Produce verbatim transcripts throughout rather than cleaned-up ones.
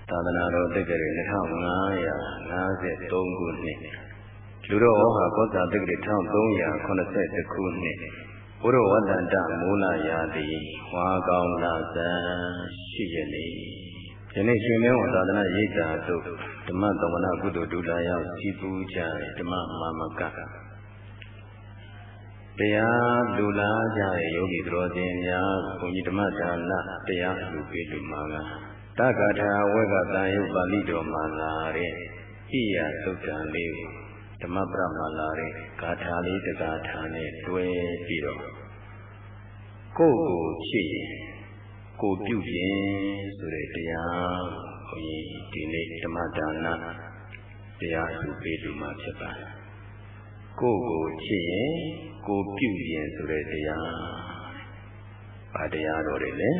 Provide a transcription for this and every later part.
သာသနာတော်တက္ကရာနှစ်ထောင်ငါးရာငါးဆယ်သုံးခုနှစ်လူတော်ဟောကောသာတက္ကရာတစ်ထောင်သုံးရာခုနှစ်ဆယ်တစ်ခုနှစ်ဘုရဝတ္တန္တမိုးလာရာတိဝါကောင်းလာဇန်ရှိရနေယနေ့ရှင်မဲဝသာသနာရိပ်သာတို့ဓမ္မသမဏကုသိုလ်ဒုလာရောက်စီပူကြဓမ္မမာမကတရားလူလာကြတဲ့ယောဂီတော်စင်များဘုန်းကြီးဓမ္မဒါနတရားလူပေးလူမှာကတက္ကထာဝေကတန်ယုပါဠိတော်မှာလာတဲ့ဣယသုတ်တံလေးကိုဓမ္မပရမလာတဲ့ဂါထာလေးတဂါထာနဲ့တွဲပြီးတော့ကိုယ်ကိုချစ်ရင်ကိုယ်ပြုရင်ဆိုတဲ့တရားဘုန်းကြီးဒီနေ့ဓမ္မဒါနတရားလူပေးလူမှာဖြစ်ပါတယ်ကိုယ်ကိုချစ်ရင်ကိုယ်ပြုရင်ဆိုတဲ့တရားဘာတရားတော်တွေလဲ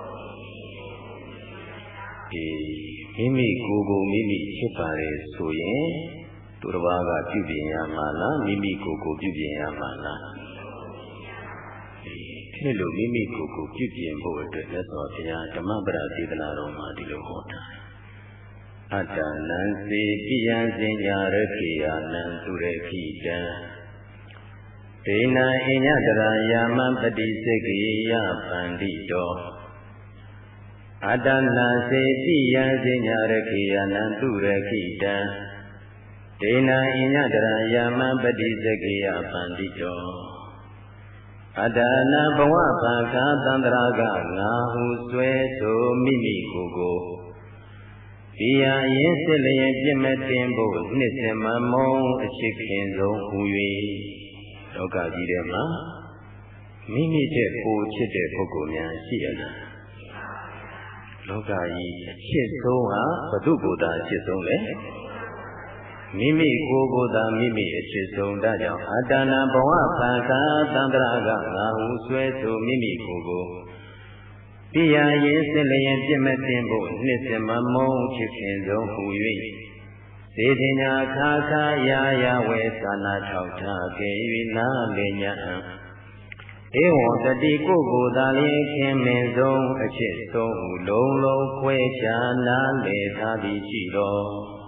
ဒီမိမိကိုယ်ကိုမိမိချစ်ပါတယ်ဆိုရင်သူတစ်ပါးကပြုပြင်ရမှာလားမိမိကိုယ်ကိုပြုပြင်ရမှာလားဒီလိုမိမိကိုယ်ကိုပြုပြင်ဖို့အတွက်လက်တော်ဘုရားဓမ္မပဒဒေသနာတော်မှာဒီလိုဟောတာအတ္တနံစေပိယံစင်ညာရခေယနံသူရခိတံဒေနံအညတရာယာမံပတိစေကိယပန္တိတောအတ္တနာစေတိယံစဉ္ညာရခေယနံသူရခိတံဒေနံအညတရာယာမံပတိစကေယပန္တိတောအတ္တနာဘဝဘာခာသန္တရာကငါဟုဆွဲဆိုမိမိကိုယ်ကိုဒီယာရင်စစ်လျင်ပြစ်မတင်ဖို့နှစ်စင်မမုံအရှိခင်ဆုံးဟူ၍လောကကြီးထဲမှာမိမိတဲ့ကိုယ်ချစ်တဲ့ပုဂ္ဂိုလ်များရှိရလားလောကကြီးအချစ်ဆုံးဟာဘု து ကိုယ်သာအချစ်ဆုံးလေမိမိကိုယ်ကိုယ်သာမိမိအချစ်ဆုံးဒါကြောင့်အတ္တနာဘဝဘာသာသန္တရာကငါဟုဆွဲဆိုမိမိကိုယ်ကိုပြရာရင်စစ်လျင်ပြစ်မတင်ဖို့နှစ်စင်မမုံချစ်ခင်ဆုံးဟူ၍စေတညာခါခါရာရာဝေသာနာထောက်ထားခဲ့၍နာလင်ညာဧဝံတတိကိုယ်ကိုယ်သာလျင်ခင်မင်ဆုံးအချစ်ဆုံးဟုလုံးလုံးခွဲခြားနားလေထားသည်ရှိတော်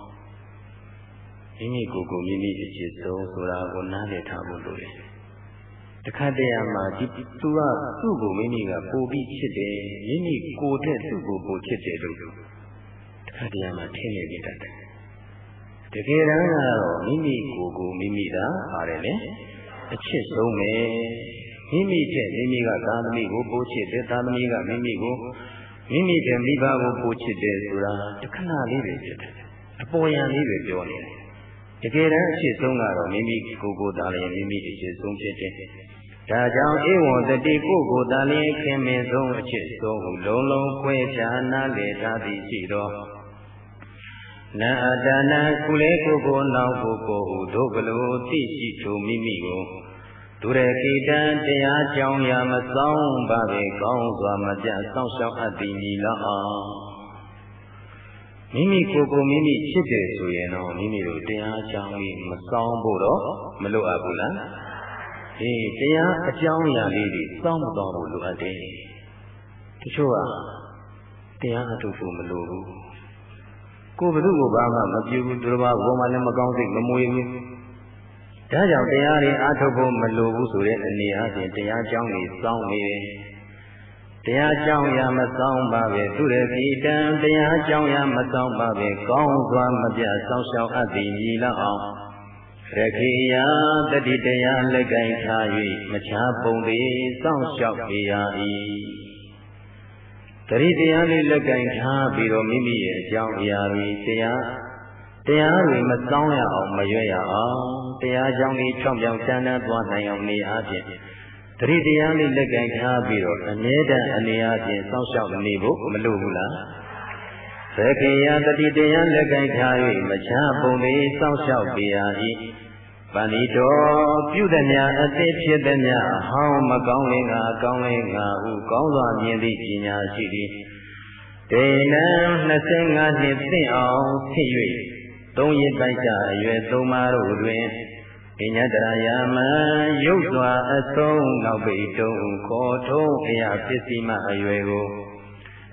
မိမိကိုယ်ကိုမိမိအချစ်ဆုံးဆိုတာကိုနားလည်ထားဖို့လိုတယ်တခါတည်းမှာဒီသူကသူ့ကိုမိမိကပိုပြီးချစ်တယ်မိမိကိုယ်တဲ့သူ့ကိုပိုချစ်တယ်လို့တခါတည်းမှာထင်နေကြတယ်တကယ်တမ်းကတော့မိမိကိုယ်ကိုမိမိသာပါတယ်လေအချစ်ဆုံးပဲမိမိတဲ့မိမိကသာသမီကိုပို့ချစ်တယ်သာသမီကမိမိကိုမိမိတဲ့မိဘကိုပို့ချစ်တယ်ဆိုတာတခဏလေးပဲဖြစ်တယ်အပေါ်ယံလေးပဲပြောနေတယ်တကယ်တမ်းအချစ်ဆုံးကတော့မိမိကိုယ်ကိုသာလျှင်မိမိအချစ်ဆုံးဖြစ်တယ်ဒါကြောင့်ဧဝံတတိကိုယ်ကိုသာလျှင်ခင်မင်ဆုံးအချစ်ဆုံးဟုလုံးလုံးခွဲခြားနားလည်ထားသည်ရှိသောနာအတ္တနာကုလေကိုကိုနောက်ကိုကိုဟုတို့ကလေးသိရှိသူမိမိကိုသူရခိတံတရားကြောင့်ရာမဆောင်ပါပဲကောင်းစွာမပြစောင့်ရှောက်အပ်သည်ညီလောက်အောင်မိမိကိုယ်ကိုမိမိချစ်တယ်ဆိုရင်တော့မိမိတို့တရားကြောင့်မဆောင်ဖို့တော့မလိုအပ်ဘူးလားအေးတရားအကြောင်းအရာလေးတွေစောင့်မသွားဖို့လိုအပ်တယ်တချို့ကတရားအထုပ်ဖို့မလိုဘူးကိုယ်ဘယ်သူ့ကိုဘာမှမပြုဘူးသူတစ်ပါးဘုံမှလည်းမကောင်းစိတ်မမွေဘူးဒါကြောင့်တရားတွေအားထုတ်ဖို့မလိုဘူးဆိုတဲ့အနေအချင်းတရားကြောင်းတွေစောင့်နေတယ်တရားကြောင်းရာမဆောင်ပါပဲသူရခိတံတရားကြောင်းရာမဆောင်ပါပဲကောင်းစွာမပြစောင့်ရှောက်အပ်သည်ညီလောက်အောင်ရခိယတတိတရားလက်ကင်ထား၍မချားပုံသေးစောင့်ရှောက်ပေရ၏တတိတရားလေးလက်ကင်ထားပြီးတော့မိမိရဲ့အကြောင်းအရာတွေတရားတရားတွေမစောင့်ရအောင်မရွေ့ရအောင်တရားကြောင့်ဒီချောင်းပြောင်တန်းတန်းသွားနိုင်အောင်နေအားဖြင့်တတိတရားလေးလက်ကင်ထားပြီးတော့အမြဲတမ်းအနေအားဖြင့်စောင့်ရှောက်နေဖို့မလိုဘူးလားသခေယတတိတရားလက်ကင်ထား၍မချပုံသေးစောင့်ရှောက်ပေရ၏ပဏိတောပြုသည်များအသိဖြစ်သည်များအဟောင်းမကောင်းလင်ကအကောင်းလင်ကဟုကောင်းစွာမြင်သည့်ပညာရှိသည်ဒေနံနှစ်ဆယ်ငါးနှစ်သိအောင်ဖြစ်၍သုံးရစ်ပိုက်ကြအရွယ်သုံးပါးတို့တွင်အညတရာယာမံရုပ်စွာအဆုံးနောက်ပိတုံခေါ်ထုံးအရာပစ္စည်းမအရွယ်ကို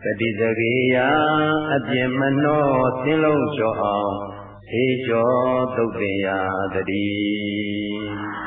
တတိစကေယအပြင်းမနှောသင်လုံးလျှော်အောင်သေကျော်သုတ်တင်ရာတည်း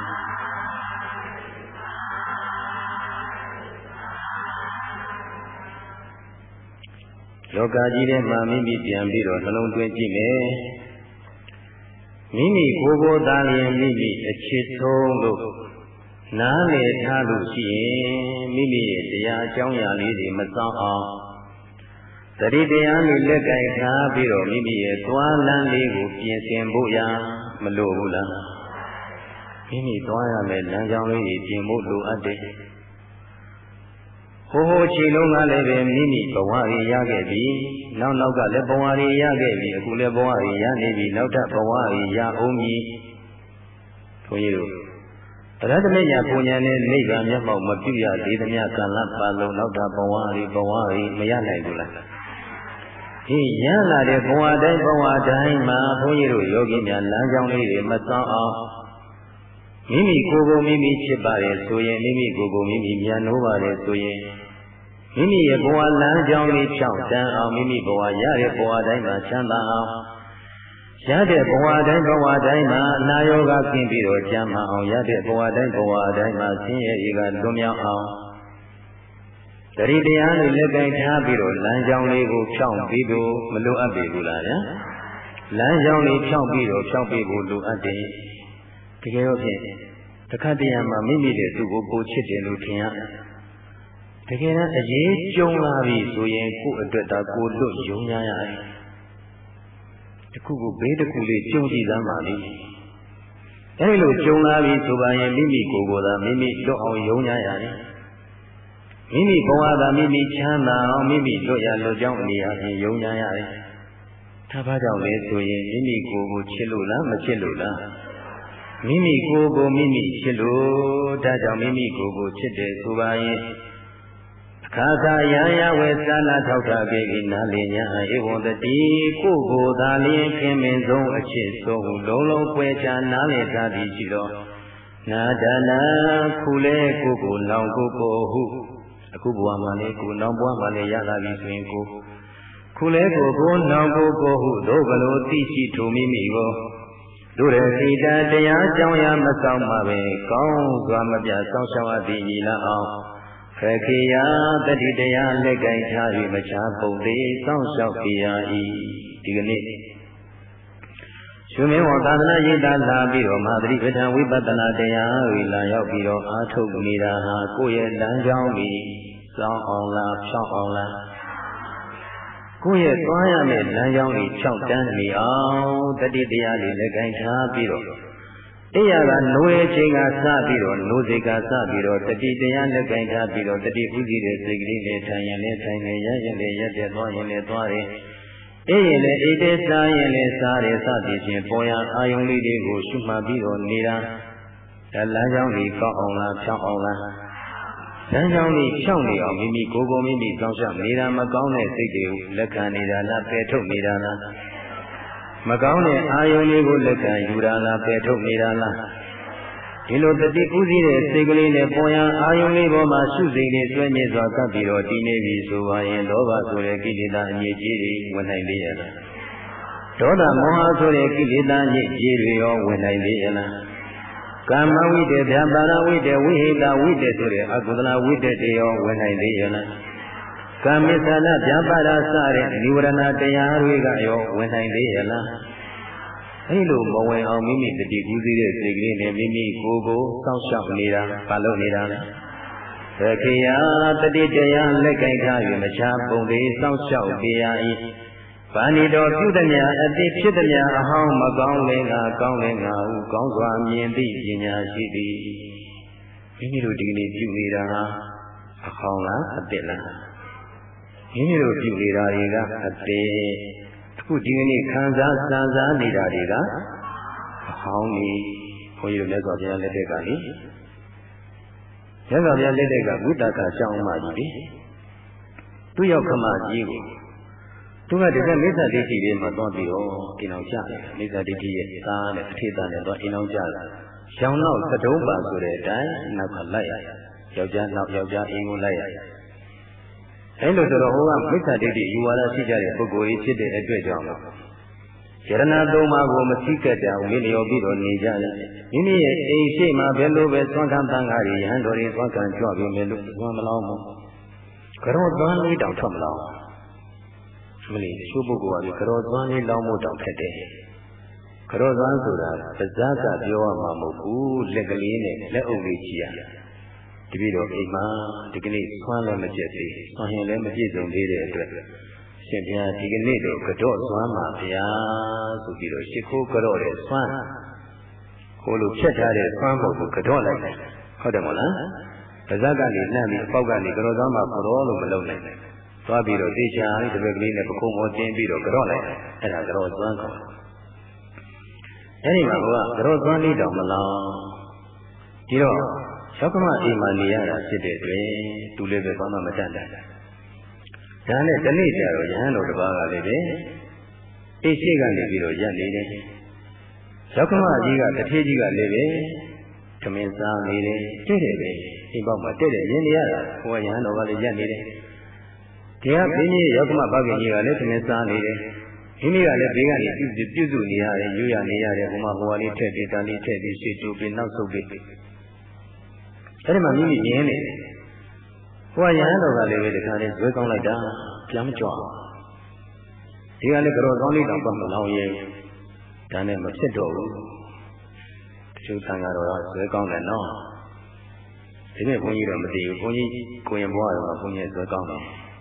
လောကကြီးထဲမှာမိမိပြန်ပြီးတော့နှလုံးသွင်းကြည့်မယ်မိမိကိုယ်ကိုယ်သာလျင်မိမိအချစ်ဆုံးလို့နားလည်ထားလို့ရှိရင်မိမိရဲ့တရားအကြောင်းအရာလေးတွေမဆောင်အောင်သတိတရားလေးလက်ကင်ထားပြီးတော့မိမိရဲ့သွားလမ်းလေးကိုပြင်ဆင်ဖို့ရမလိုဘူးလားမိမိသွားရမယ့်လမ်းကြောင်းလေးကိုပြင်ဖို့လိုအပ်တယ်ဟိုဟိုချိန်လုံးကလည်းပဲမိမိဘဝတွေရခဲ့ပြီနောက်နောက်ကလည်းဘဝတွေရခဲ့ပြီအခုလည်းဘဝတွေရနေပြီနောက်ထပ်ဘဝတွေရအောင်ပြီဘုန်းကြီးတို့အရဟတမေညာပုံညာနဲ့နိဗ္ဗာန်မျက်မှောက်မပြုရသေးသမျှကာလပတ်လုံးနောက်ထပ်ဘဝတွေဘဝတွေမရနိုင်ဘူးလားဒီရလာတဲ့ဘဝတိုင်းဘဝတိုင်းမှာဘုန်းကြီးတို့ယောဂီများလမ်းကြောင်းလေးတွေမစောင့်အောင်မိမိကိုယ်ကိုမိမိချစ်ပါတယ်ဆိုရင်မိမိကိုယ်ကိုမိမိမြန်နိုးပါတယ်ဆိုရင်မိမိရဲ့ဘဝလမ်းကြောင်းလေးဖြောင့်တန်းအောင်မိမိဘဝရတဲ့ဘဝတိုင်းမှာချမ်းသာအောင်ရတဲ့ဘဝတိုင်းဘဝတိုင်းမှာအနာရောဂါကင်းပြီးတော့ကျမ်းမာအောင်ရတဲ့ဘဝတိုင်းဘဝတိုင်းမှာဆင်းရဲတွေကလွတ်မြောက်အောင်တတိတရားလေးလက်ကင်ထားပြီးတော့လမ်းကြောင်းလေးကိုဖြောင့်ပြီးတော့မလိုအပ်ပေဘူးလားဗျာလမ်းကြောင်းလေးဖြောင့်ပြီးတော့ဖြောင့်ပြီးဖို့လိုအပ်တယ်တကယ်တော့ဖြင့်တခါတည်းမှာမိမိတဲ့သူ့ကိုပိုချစ်တယ်လို့ထင်ရတယ်တကယ်တော့အရေးကြုံလာပြီဆိုရင်ကိုယ့်အတွက်သာကိုယ်လွတ်ယုံရရတယ်တခုခုဘေးတစ်ခုလေးကြုံကြည့်သမ်းပါလိမ့်အဲဒီလိုကြုံလာပြီဆိုပါရင်မိမိကိုယ်ကိုယ်သာမိမိလွတ်အောင်ယုံရရတယ်မိမိဘဝသာမိမိချမ်းသာအောင်မိမိလွတ်ရလွတ်ကြောင်းအနေအချင်းယုံကြရတယ်။ဒါဘာကြောင့်လဲဆိုရင်မိမိကိုယ်ကိုချစ်လို့လားမချစ်လို့လားမိမိကိုယ်ကိုမိမိချစ်လို့ဒါကြောင့်မိမိကိုယ်ကိုချစ်တယ်ဆိုပါရင်အခါခါရရဝေသနာထောက်ထားခဲ့ပြီးနားလည်ညာဧဝံတတိကိုယ်ကိုသာလျင်ခင်မင်ဆုံးအချစ်ဆုံးလုံးလုံးပွဲချနားလည်ထားသည်ရှိတော့နာဒနာခုလဲကိုယ်ကိုလောင်ကိုယ်ကိုဟုအခုဘဝမှာလေကိုနောင်ဘဝမှာလေရလာပြီဆိုရင်ကိုခုလဲကိုကိုနောင်ကိုကိုဟုတို့ဘလို့သိရှိထုံမိမိကိုတို့ရဲ့စိတ်တရားကြောင့်ရမဆောင်ပါပဲကောင်းစွာမပြဆောင်းရှောက်အပ်သည်ညီလာအောင်ခခေယတတိတရားလက်ကင်ထား၍မချပုံသေးစောင့်ရှောက်ပြရ၏ဒီကနေ့ရှင်မင်းဝသာသနာရေးသားလာပြီးတော့မဟာသတိပဋ္ဌာန်ဝိပဿနာတရားတွေလာရောက်ပြီးတော့အားထုတ်နေတာဟာကိုယ့်ရဲ့လမ်းကြောင်းကြီးစောင်းအောင်လားဖြောင်းအောင်လားကိုယ့်ရဲ့သွားရမယ့်လမ်းကြောင်းကြီးဖြောင်းတန်းနေအောင်တတိတရားတွေလက်ကင်ထားပြီးတော့တရားကနိုးရဲ့ချိန်ကစပြီးတော့နိုးစိတ်ကစပြီးတော့တတိတရားလက်ကင်ထားပြီးတော့တတိဥသိတဲ့စိတ်ကလေးနဲ့ထိုင်ရင်လည်းထိုင်နေရရင်လည်းရက်တဲ့သွားရင်လည်းသွားတယ်အေးရင်လည်းအေးတဲ့စားရင်လည်းစားတယ်စသည်ဖြင့်ပေါ်ရအာယုံလေးတွေကိုရှုမှတ်ပြီးတော့နေတာဒါလမ်းကြောင်းကြီးကောက်အောင်လားဖြောင်းအောင်လားလမ်းကြောင်းကြီးဖြောင်းနေအောင်မိမိကိုယ်ကိုမိမိစောင့်ရှောက်နေတာမကောင်းတဲ့စိတ်တွေကိုလက်ခံနေတာလားပယ်ထုတ်နေတာလားမကောင်းတဲ့အာယုံတွေကိုလက်ခံယူတာလားပယ်ထုတ်နေတာလားဒီလိုတတိဥသိတဲ့စိတ်ကလေးနဲ့ပေါ်ရန်အာယုံလေးပေါ်မှာရှုစိတ်လေးဆွဲမြဲစွာကပ်ပြီးတော့တည်နေပြီဆိုပါရင်လောဘဆိုတဲ့ကိလေသာအငြိကြီးတွေဝင်နိုင်လေရလားဒေါသမောဟဆိုတဲ့ကိလေသာအငြိကြီးတွေရောဝင်နိုင်လေရလားကာမဝိတ္တဗျာပါဒဝိတ္တဝိဟိတဝိတ္တဆိုတဲ့အကုသလဝိတ္တတွေရောဝင်နိုင်လေရလားကာမိသနာဗျာပါဒစတဲ့និဝရဏတရားတွေကရောဝင်နိုင်လေရလားအဲလိုမဝင်အောင်မိမိတတိကူးသေးတဲ့စိတ်ကလေးနဲ့မိမိကိုယ်ကိုစောင့်ရှောက်နေတာပါလို့နေတာလေသခေယတတိတရားလက်ကင်ထား၍မချပုံသေးစောင့်ရှောက်ပြရ၏ဗာဏိတော်ပြုသည်များအတိဖြစ်သည်များအဟောင်းမကောင်းလည်းငါကောင်းလည်းငါဟုကောင်းစွာမြင်သည့်ပညာရှိသည်မိမိတို့ဒီနေ့ပြုနေတာဟာအဟောင်းလားအတိလားမိမိတို့ပြုနေတာတွေကအတိအခုဒီကနေ့ခံစားစံစားနေတာတွေကအဟောင်းကြီးဘုန်းကြီးတို့မြတ်စွာဘုရားလက်ထက်ကလေမြတ်စွာဘုရားလက်ထက်ကဘုဒ္ဓကရှောင်းမှကြီးလေသူ့ရောက်ခမကြီးကိုသူကတကယ်မိစ္ဆာဒိဋ္ဌိလေးမှာသွားပြီးတော့အိမ်အောင်ကြတယ်မိစ္ဆာဒိဋ္ဌိရဲ့သားနဲ့အထေသားနဲ့သွားအိမ်အောင်ကြတယ်ရောင်နောက်သတုံးပါဆိုတဲ့အတိုင်းနောက်ကလိုက်ရယောက်ျားနောက်ယောက်ျားအိမ်ကိုလိုက်ရအဲလိုဆိုတော့ဟိုကမိစ္ဆာဒိဋ္ဌိယူဝါဒရှိကြတဲ့ပုဂ္ဂိုလ်ကြီးဖြစ်တဲ့အတွက်ကြောင့်ယရဏသုံးပါးကိုမသိကြကြဘူးလျော်ပြီးတော့နေကြတယ်မိမိရဲ့အိမ်ရှိမှဘယ်လိုပဲသွန်ခံတန်ခါရီရဟန်းတော်တွေသွန်ခံကြွပြီးမယ်လို့သွန်မလောင်းဘူးကြောသွန်းလေးတောင်ထွက်မလောင်းမလီချိုးပုဂ္ဂိုလ်ကကြောသွန်းလေးလောင်းဖို့တောင်ခက်တယ်ကြောသွန်းဆိုတာပါးစပ်ကပြောရမှာမဟုတ်ဘူးလက်ကလေးနဲ့လက်အုပ်လေးကြည့်ရတပည့်တော်အိမ်မှာဒီကနေ့သွန်းလည်းမပြည့်သေးသွန်းရင်လည်းမပြည့်စုံသေးတဲ့အတွက်ရှင်ဘုရားဒီကနေ့တော့ကြောသွန်းမှာဗျာဆိုပြီးတော့ရှ िख ိုးကြောတဲ့သွန်းဟိုလိုဖြတ်ထားတဲ့သွန်းဖို့ကိုကြောလိုက်တယ်ဟုတ်တယ်မဟုတ်လားပါးစပ်ကနေနှမ်းပြီးအပေါက်ကနေကြောသွန်းမှာကြောလို့မလုပ်နိုင်ဘူးသွားပြီးတော့တေချာလေးတစ်ပက်ကလေးနဲ့ပခုံးပေါ်တင်ပြီးတော့ကြောလိုက်တယ်အဲ့ဒါကြောသွန်းကောအဲ့ဒီမှာကကြောသွန်းလေးတောင်မလောင်ဒီတော့သောကမအိမ်မှာနေရတာဖြစ်တဲ့တွင်သူလည်းပဲဘာမှမတတ်နိုင်ဒါနဲ့ဒီနေ့ကျတော့ယဟန်တော်တစ်ပါးကလည်းပဲအိရှိကနေပြီးတော့ရက်နေတယ်သောကမကြီးကတထေးကြီးကလည်းပဲသမင်းစားနေတယ်တဲ့တယ်ပဲအိမ်ပေါက်မှာတဲ့တယ်ရင်းနေရတာဟိုကယဟန်တော်ကလည်းရက်နေတယ်တရားဘင်းကြီးယောကမဘဂင်ကြီးကလည်းသမင်းစားနေတယ်မိမိကလည်းဘေးကနေပြုပြုစုနေရတယ်ရွရနေရတယ်ဟိုမှာဟိုဟာလေးထည့်ပြီးတန်လေးထည့်ပြီးရှေ့တူပြီးနောက်ဆုတ်ပြီးအဲ့ဒီမှာမိမိရင်းနေတယ်ဟိုကယဟန်တော်ကလည်းပဲတခါလေးဇွဲကောင်းလိုက်တာပြန်မကြွအောင်ဒီကလည်းကြောကောင်းလေးတောင်ပတ်မလောင်ရင်ဒါနဲ့မဖြစ်တော့ဘူးတချို့ဆံကတော့ဇွဲကောင်းတယ်နော်ဒီနေ့ဘုန်းကြီးတော့မသိဘူးဘုန်းကြီးကိုရင်ဘွားတော့ဘုန်းကြီးဇွဲကောင်းတယ်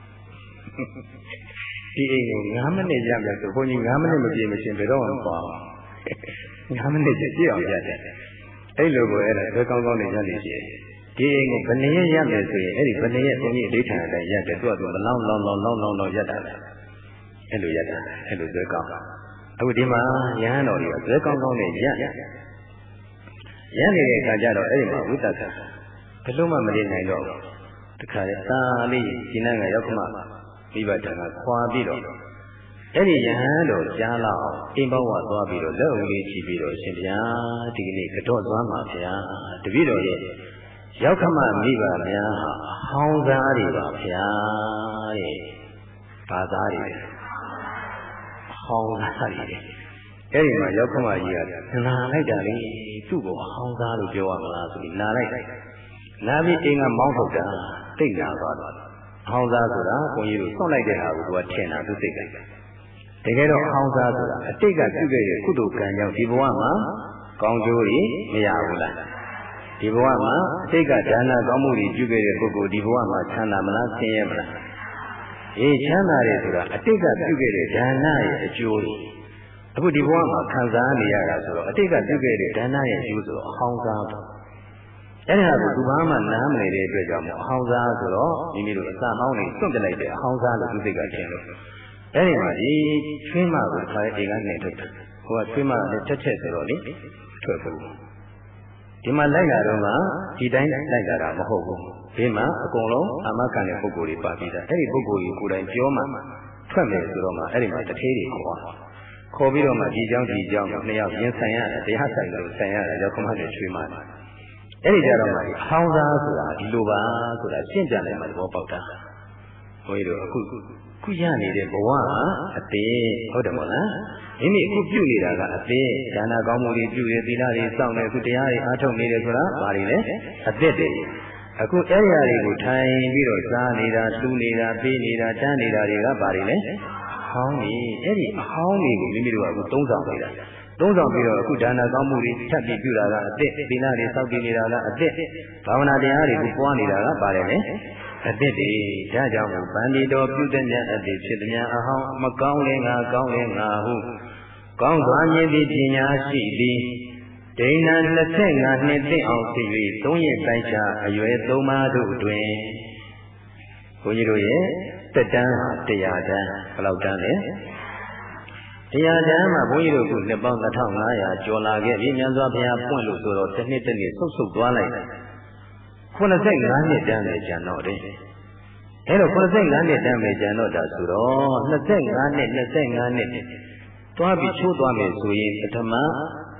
ဒီအိမ်ကို၅မိနစ်ရမယ်ဆိုဘုန်းကြီး၅မိနစ်မပြည့်မချင်းဘယ်တော့မှမပါဘူး၅မိနစ်ကြည့်အောင်ရတယ်အဲ့လိုကိုအဲ့ဒါဇွဲကောင်းကောင်းနေရနေရှိဒီအိမ်ကိုဘယ်နည်းရမယ်ဆိုရင်အဲ့ဒီဘယ်နည်းဘုန်းကြီးအဋ္ဌာန်အတိုင်းရတယ်သူကသူမလောင်းလောင်းလောင်းလောင်းလောင်းလောင်းရတာအဲ့လိုရတာအဲ့လိုဇွဲကောင်းအခုဒီမှာယဟန်တော်တွေကဇွဲကောင်းကောင်းနဲ့ရရနေတဲ့အခါကျတော့အဲ့ဒီမှာဝိသကဘယ်လို့မှမနေနိုင်တော့ဘူးတခါလေသာလေးဒီနန်းကရောက်ခမမိဘတန်ကခွာပြီးတော့အဲ့ဒီယဟန်တော်ကြားလာအောင်အိမ်ဘောဝသွားပြီးတော့လက်အုပ်လေးချီပြီးတော့ရှင်ဗျာဒီကနေ့ကြော့သွားမှာဗျာတပည့်တော်ရဲ့ရောက်ခမမိဘများဟာအဟောင်းသားတွေပါဗျာတဲ့ဘာသားတွေအဟောင်းသားတွေအဲ့ဒီမှာရောက်ခမကြီးကနာလိုက်တာလေသူ့ကိုအဟောင်းသားလို့ပြောရမလားဆိုပြီးနာလိုက်နာပြီးအိမ်ကမောင်းထုတ်တာတိတ်နာသွားတော့အဟောင်းသားဆိုတာဘုန်းကြီးတို့ဆော့လိုက်တဲ့ဟာကိုသူကထင်တာသူသိတယ်တကယ်တော့အဟောင်းသားဆိုတာအတိတ်ကပြုခဲ့တဲ့ကုသိုလ်ကံကြောင့်ဒီဘဝမှာကောင်းကျိုးတွေမရဘူးလားဒီဘဝမှာအတိတ်ကဒါနကောင်းမှုတွေပြုခဲ့တဲ့ပုဂ္ဂိုလ်ဒီဘဝမှာချမ်းသာမလားဆင်းရဲမလားအေးချမ်းသာတယ်ဆိုတာအတိတ်ကပြုခဲ့တဲ့ဒါနရဲ့အကျိုးတွေအခုဒီဘဝမှာခံစားနေရတာဆိုတော့အတိတ်ကပြုခဲ့တဲ့ဒါနရဲ့အကျိုးဆိုတော့အဟောင်းသားပေါ့အဲ့ဒါကိုသူဘာမှနားမလည်တဲ့အတွက်ကြောင့်အဟောင်းသားဆိုတော့မိမိတို့အစာဟောင်းတွေစွန့်ပလိုက်တဲ့အဟောင်းသားလို့သူစိတ်ကထင်လို့အဲ့ဒီမှာဒီချွေးမကိုခါအိမ်ကနေထုတ်တယ်ဟိုကချွေးမလည်းတက်ချက်ဆိုတော့လေထွက်ဘူးဒီမှာလိုက်လာတော့မှဒီတိုင်းလိုက်လာတာမဟုတ်ဘူးဒီမှာအကုန်လုံးအာမခံတဲ့ပုဂ္ဂိုလ်တွေပါပြီးသားအဲ့ဒီပုဂ္ဂိုလ်ကြီးကိုယ်တိုင်ပြောမှထွက်မယ်ဆိုတော့မှအဲ့ဒီမှာတထေးတွေခေါ်ခေါ်ပြီးတော့မှဒီเจ้าဒီเจ้าနှစ်ယောက်ရင်ဆိုင်ရတယ်တရားဆိုင်လို့ဆိုင်ရတာရောက်ခမတဲ့ချွေးမတယ်အဲ့ဒီကြတော့မှအဟောင်းသားဆိုတာဒီလိုပါဆိုတာရှင်းပြလိုက်မှသဘောပေါက်တာဘုန်းကြီးတို့အခုခုရနေတဲ့ဘဝကအသေးဟုတ်တယ်မို့လားမိမိအခုပြုနေတာကအသေးဒါနကောင်းမှုတွေပြုရသီလတွေစောင့်နေအခုတရားတွေအားထုတ်နေတယ်ဆိုတာဘာတွေလဲအသက်တွေအခုအဲ့ဒီအရာတွေကိုထိုင်ပြီးတော့စားနေတာတူးနေတာပေးနေတာတန်းနေတာတွေကဘာတွေလဲအဟောင်းကြီးအဲ့ဒီအဟောင်းတွေကိုမိမိတို့ကအခုသုံးဆောင်နေတာသုံးဆောင်ပြီးတော့အခုဒါနကောင်းမှုတွေထပ်ပြီးပြုတာကအသက်သီလတွေစောင့်တည်နေတာကအသက်ဘာဝနာတရားတွေကိုပွားနေတာကပါတယ်လေအသက်တွေဒါကြောင့်ဗန္ဒီတော်ပြုတဲ့မြတ်အသက်ဖြစ်တဲ့အဟောင်းမကောင်းလဲငါကောင်းလဲငါဟုကောင်းစွာမြင်သည့်ပညာရှိသည်ဒိဏ၂၅နှစ်သိအောင်ဖြစ်၍သုံးရက်ပိုင်းခြားအရွယ်သုံးပါးတို့တွင်ဘုန်းကြီးတို့ရဲ့တက်တန်းတရားတန်းဘယ်လောက်တန်းလဲတရားတန်းမှာဘုန်းကြီးတို့ကနှစ်ပေါင်း၂၅၀၀ကျော်လာခဲ့ပြီမြတ်စွာဘုရားပွင့်လို့ဆိုတော့တစ်နှစ်တစ်နှစ်ဆုတ်ဆုတ်သွားလိုက်တယ်ခုနှစ်ငါးနှစ်တန်းပဲကျန်တော့တယ်အဲတော့ခုနှစ်ငါးနှစ်တန်းပဲကျန်တော့တာဆိုတော့နှစ်ငါးနှစ်နှစ်ငါးနှစ်သွားပြီးချိုးသွားမယ်ဆိုရင်ပထမ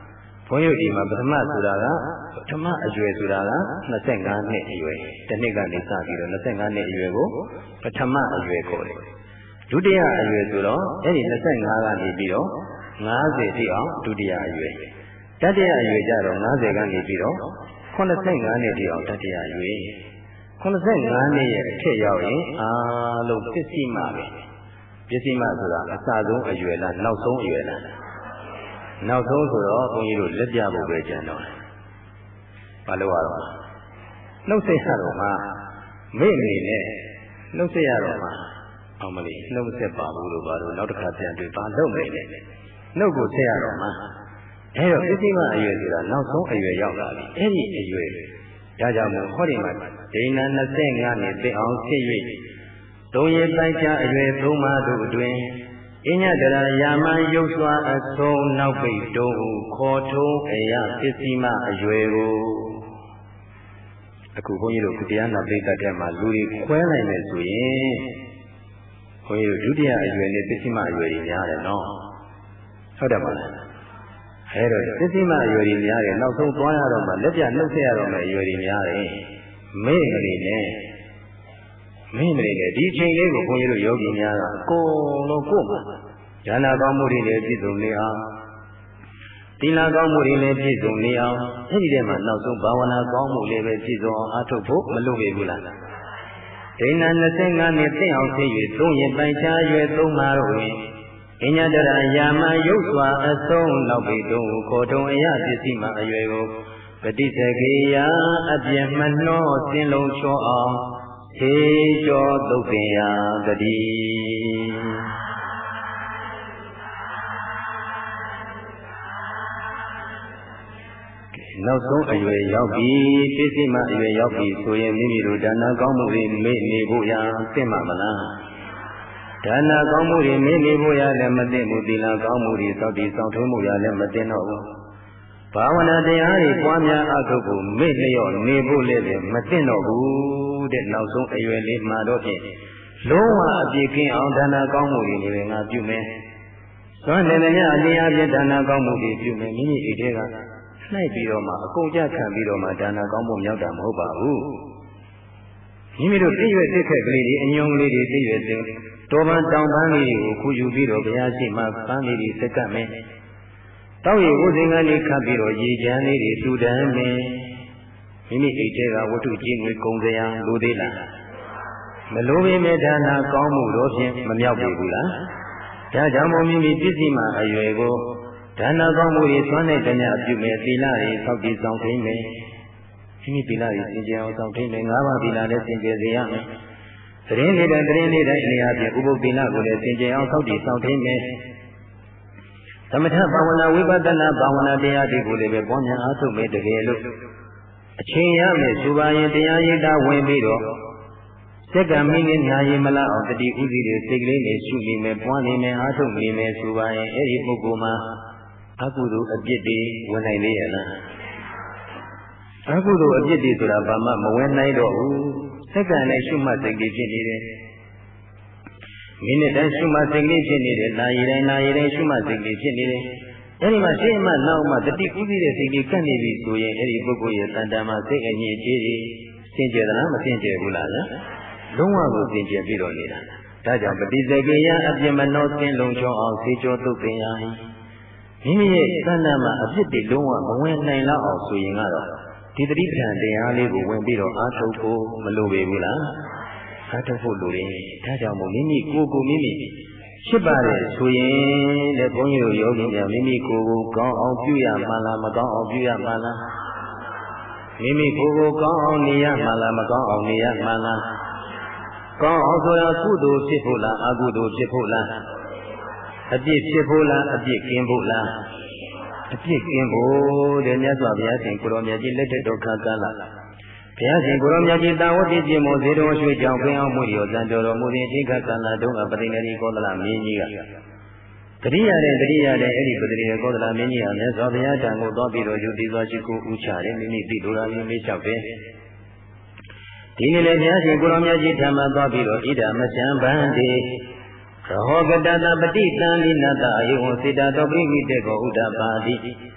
ဘုန်းကြီးဒီမှာပထမဆိုတာကပထမအရွယ်ဆိုတာက၂၅နှစ်အရွယ်တစ်နှစ်ကနေစပြီးတော့၂၅နှစ်အရွယ်ကိုပထမအရွယ်ခေါ်တယ်ဒုတိယအရွယ်ဆိုတော့အဲ့ဒီ၂၅ကနေပြီးတော့၅၀တိအောင်ဒုတိယအရွယ်တတိယအရွယ်ကျတော့၅၀ကနေပြီးတော့၈၅နှစ်တိအောင်တတိယအရွယ်၈၅နှစ်ရဲ့အထက်ရောက်ရင်အားလုံးပစ္စည်းမပဲပစ္စည်းမဆိုတာအစဆုံးအရွယ်လားနောက်ဆုံးအရွယ်လားနောက်ဆုံးဆိုတော့ဘုန်းကြီးတို့လက်ပြဖို့ပဲကြံတော့ဘာလို့ရတော့နှုတ်ဆက်ရတော့မှမိအနေနဲ့နှုတ်ဆက်ရတော့မှအောင်မလေးနှုတ်ဆက်ပါဘူးလို့ပါတော့နောက်တစ်ခါပြန်တွေ့ပါလုပ်မယ်လေနှုတ်ကိုဆက်ရတော့မှအဲတော့ပစ္စည်းမအရွယ်ဆိုတာနောက်ဆုံးအရွယ်ရောက်လာပြီအဲ့ဒီအရွယ်ဒါကြောင့်မို့ဟောဒီမှာဒိဏ၂၅နှစ်သိအောင်ဖြစ်၍သုံးရပိုင်းချအရွယ်သုံးပါးတို့အတွင်အညတရာယာမယုတ်စွာအဆုံးနောက်ပိတ်တို့ဟုခေါ်ထုံးအရာပစ္စည်းမအရွယ်ကိုအခုဘုန်းကြီးတို့တရားနာပိဋကတ်ထဲမှာလူတွေခွဲနိုင်မယ်ဆိုရင်ဘုန်းကြီးတို့ဒုတိယအရွယ်နဲ့ပစ္စည်းမအရွယ်ကြီးများတယ်နော်ဟုတ်တယ်မလားအဲတော့ပစ္စည်းမအရွယ်ကြီးများတယ်နောက်ဆုံးသွားရတော့မှလက်ပြနှုတ်ဆက်ရတော့မှအရွယ်ကြီးများတယ်မိမလေးနဲ့မိမလေးနဲ့ဒီအချိန်လေးကိုဘုန်းကြီးတို့ယောဂီများကအကုန်လုံးကိုယ်မှာဉာဏ်ကောင်းမှုတွေလည်းပြည့်စုံနေအောင်သီလကောင်းမှုတွေလည်းပြည့်စုံနေအောင်အဲဒီထဲမှာနောက်ဆုံးဘာဝနာကောင်းမှုလေးပဲပြည့်စုံအောင်အားထုတ်ဖို့မလိုပေဘူးလားဒိဏ၂၅နှစ်သိအောင်ဖြစ်၍သုံးရင်ပိုင်ချရွယ်သုံးပါတော့ဝင်အညတရာယာမယုတ်စွာအဆုံးနောက်ပိတုံခေါ်ထုံအရာပစ္စည်းမှအရွယ်ကိုပฏิစကေယအပြည့်မနှောစင်လုံးချောအောင်သေကျော်သုတ်ပင်ရာတည်းနောက်ဆုံးအရွယ်ရောက်ပြီပစ္စည်းမအရွယ်ရောက်ပြီဆိုရင်မိမိတို့ဒါနကောင်းမှုတွေမေ့နေဖို့ရာသိမှာမလားဒါနကောင်းမှုတွေမေ့နေဖို့ရာလည်းမသိဘူးသီလကောင်းမှုတွေစောင့်တည်စောင့်ထိန်မှုရာလည်းမသိတော့ဘူးဘာဝနာတရားတွေပွားများအထုတ်ဖို့မေ့လျော့နေဖို့လည်းမသိတော့ဘူးတဲ့နောက်ဆုံးအရွယ်လေးမှာတော့ဖြင့်လုံးဝအပြည့်ကင်းအောင်ဒါနကောင်းမှုတွေလည်းငါပြုမယ်။သွမ်းတယ်လည်းအတရားပြဒါနကောင်းမှုတွေပြုမယ်မိမိအိတ်ထဲကနှိုက်ပြီးတော့မှအကုန်ကြခံပြီးတော့မှဒါနကောင်းမှုမြောက်တာမဟုတ်ပါဘူး။မိမိတို့သိရွယ်သိခက်ကလေးတွေအညုံကလေးတွေသိရွယ်သိတော်ပန်းတောင်ပန်းလေးကိုခုယူပြီးတော့ဘုရားရှိခိုးပန်းလေးတွေစက်ကပ်မယ်။တောက်ရည်ဝစဉ်ကလေးခတ်ပြီးတော့ရေချမ်းလေးတွေထူတန်းမယ်။မိမိအိတ်ထဲကဝတ္ထုကြီးငွေကုန်စရာလိုသေးလားမလိုပေမဲ့ဒါနကောင်းမှုတော့ဖြင့်မမြောက်ပြီဘူးလားဒါကြောင့်မို့မိမိပစ္စည်းမှအရွယ်ကိုဒါနကောင်းမှုတွေသွမ်းတဲ့ကြအပြုမယ်သီလတွေဆောက်တည်ဆောင်ထိန်မယ်မိမိသီလတွေစင်ကြယ်အောင်ဆောင်ထိန်မယ်ငါးပါးသီလလည်းစင်ကြယ်စေရမယ်သတင်းလေးတဲ့သတင်းလေးတိုင်းအနေအချင်းဥပုပ်သီလကိုလည်းစင်ကြယ်အောင်ဆောက်တည်ဆောင်ထိန်မယ်သမထဘာဝနာဝိပဿနာဘာဝနာတရားတွေကိုလည်းပဲပွားများအားထုတ်မယ်တကယ်လို့အချိန်ရမယ်ဆိုပါရင်တရားရိပ်တာဝင်ပြီးတော့စက္ကမိနစ်နာရီမလားအောင်တတိဥစီတွေစိတ်ကလေးနဲ့ရှုနေမယ်ပွားနေမယ်အားထုတ်နေမယ်ဆိုပါရင်အဲ့ဒီပုဂ္ဂိုလ်မှာအကုသိုလ်အပြစ်တွေဝင်နိုင်လေရဲ့လားအကုသိုလ်အပြစ်တွေဆိုတာဘာမှမဝင်နိုင်တော့ဘူးစက္ကနဲ့ရှုမှတ်စိတ်တွေဖြစ်နေတယ်မိနစ်တိုင်းရှုမှတ်စိတ်လေးဖြစ်နေတယ်နာရီတိုင်းနာရီတိုင်းရှုမှတ်စိတ်လေးဖြစ်နေတယ်အဲဒီမှာရှင်းမှနောက်မှတတိဥစီတဲ့စိတ်လေးကပ်နေပြီဆိုရင်အဲ့ဒီပုဂ္ဂိုလ်ရဲ့တန်တမ်းမှာစိတ်အငြိကြေးတွေစင်ကြယ်သလားမစင်ကြယ်ဘူးလားလုံးဝကိုစင်ကြယ်ပြီးတော့နေတာဒါကြောင့်ပฏิစကေယအပြစ်မနှောစင်လုံးချောအောင်စေကျော်သုတ်ပင်ရ၏မိမိရဲ့တဏ္ဍာမှာအပြစ်တွေလုံးဝမဝင်နိုင်လောက်အောင်ဆိုရင်ကတော့ဒီတတိပဋ္ဌာန်တရားလေးကိုဝင်ပြီးတော့အားထုတ်ဖို့မလိုပေဘူးလားအားထုတ်ဖို့လိုတယ်ဒါကြောင့်မို့မိမိကိုယ်ကိုမိမိဖြစ်ပါတယ်ဆိုရင်တဲ့ဘုန်းကြီးတို့ယောဂီများမိမိကိုယ်ကိုကောင်းအောင်ပြုရမှလားမကောင်းအောင်ပြုရမှလားမိမိကိုယ်ကိုကောင်းအောင်နေရမှလားမကောင်းအောင်နေရမှလားကောင်းအောင်ဆိုရင်ကုသိုလ်ဖြစ်ဖို့လားအကုသိုလ်ဖြစ်ဖို့လားအပြစ်ဖြစ်ဖို့လားအပြစ်ကင်းဖို့လားအပြစ်ကင်းဖို့တဲ့မြတ်စွာဘုရားရှင်ကိုရောမြတ်ကြီးလက်ထက်တော်ခါကားလာဘုရားရှင်ကိုရောမြတ်ကြီးတာဝတိပြည့်မောဇေတော်ရွှေကြောင့်ပင်အောင်မှုရောတန်တော်တော်မူတဲ့အိခါကာလတုန်းကပတိနေရီကောသလမင်းကြီးကတတိယတဲ့တတိယတဲ့အဲ့ဒီပတိနေကောသလမင်းကြီးဟာမြတ်စွာဘုရားတန်ကိုသွားပြီးတော့ယူပြီးသွားရှိကိုဥချတယ်မိမိသိတော်ရာမျိုးမေးလျှောက်တယ်ဒီနေ့လည်းဘုရားရှင်ကိုရောမြတ်ကြီးထံမှာသွားပြီးတော့ဣဒာမချံဗန္တိရဟောကတတပတိတံလိနတအေဝံစေတတောပိမိတေကောဥဒ္ဒပါတိ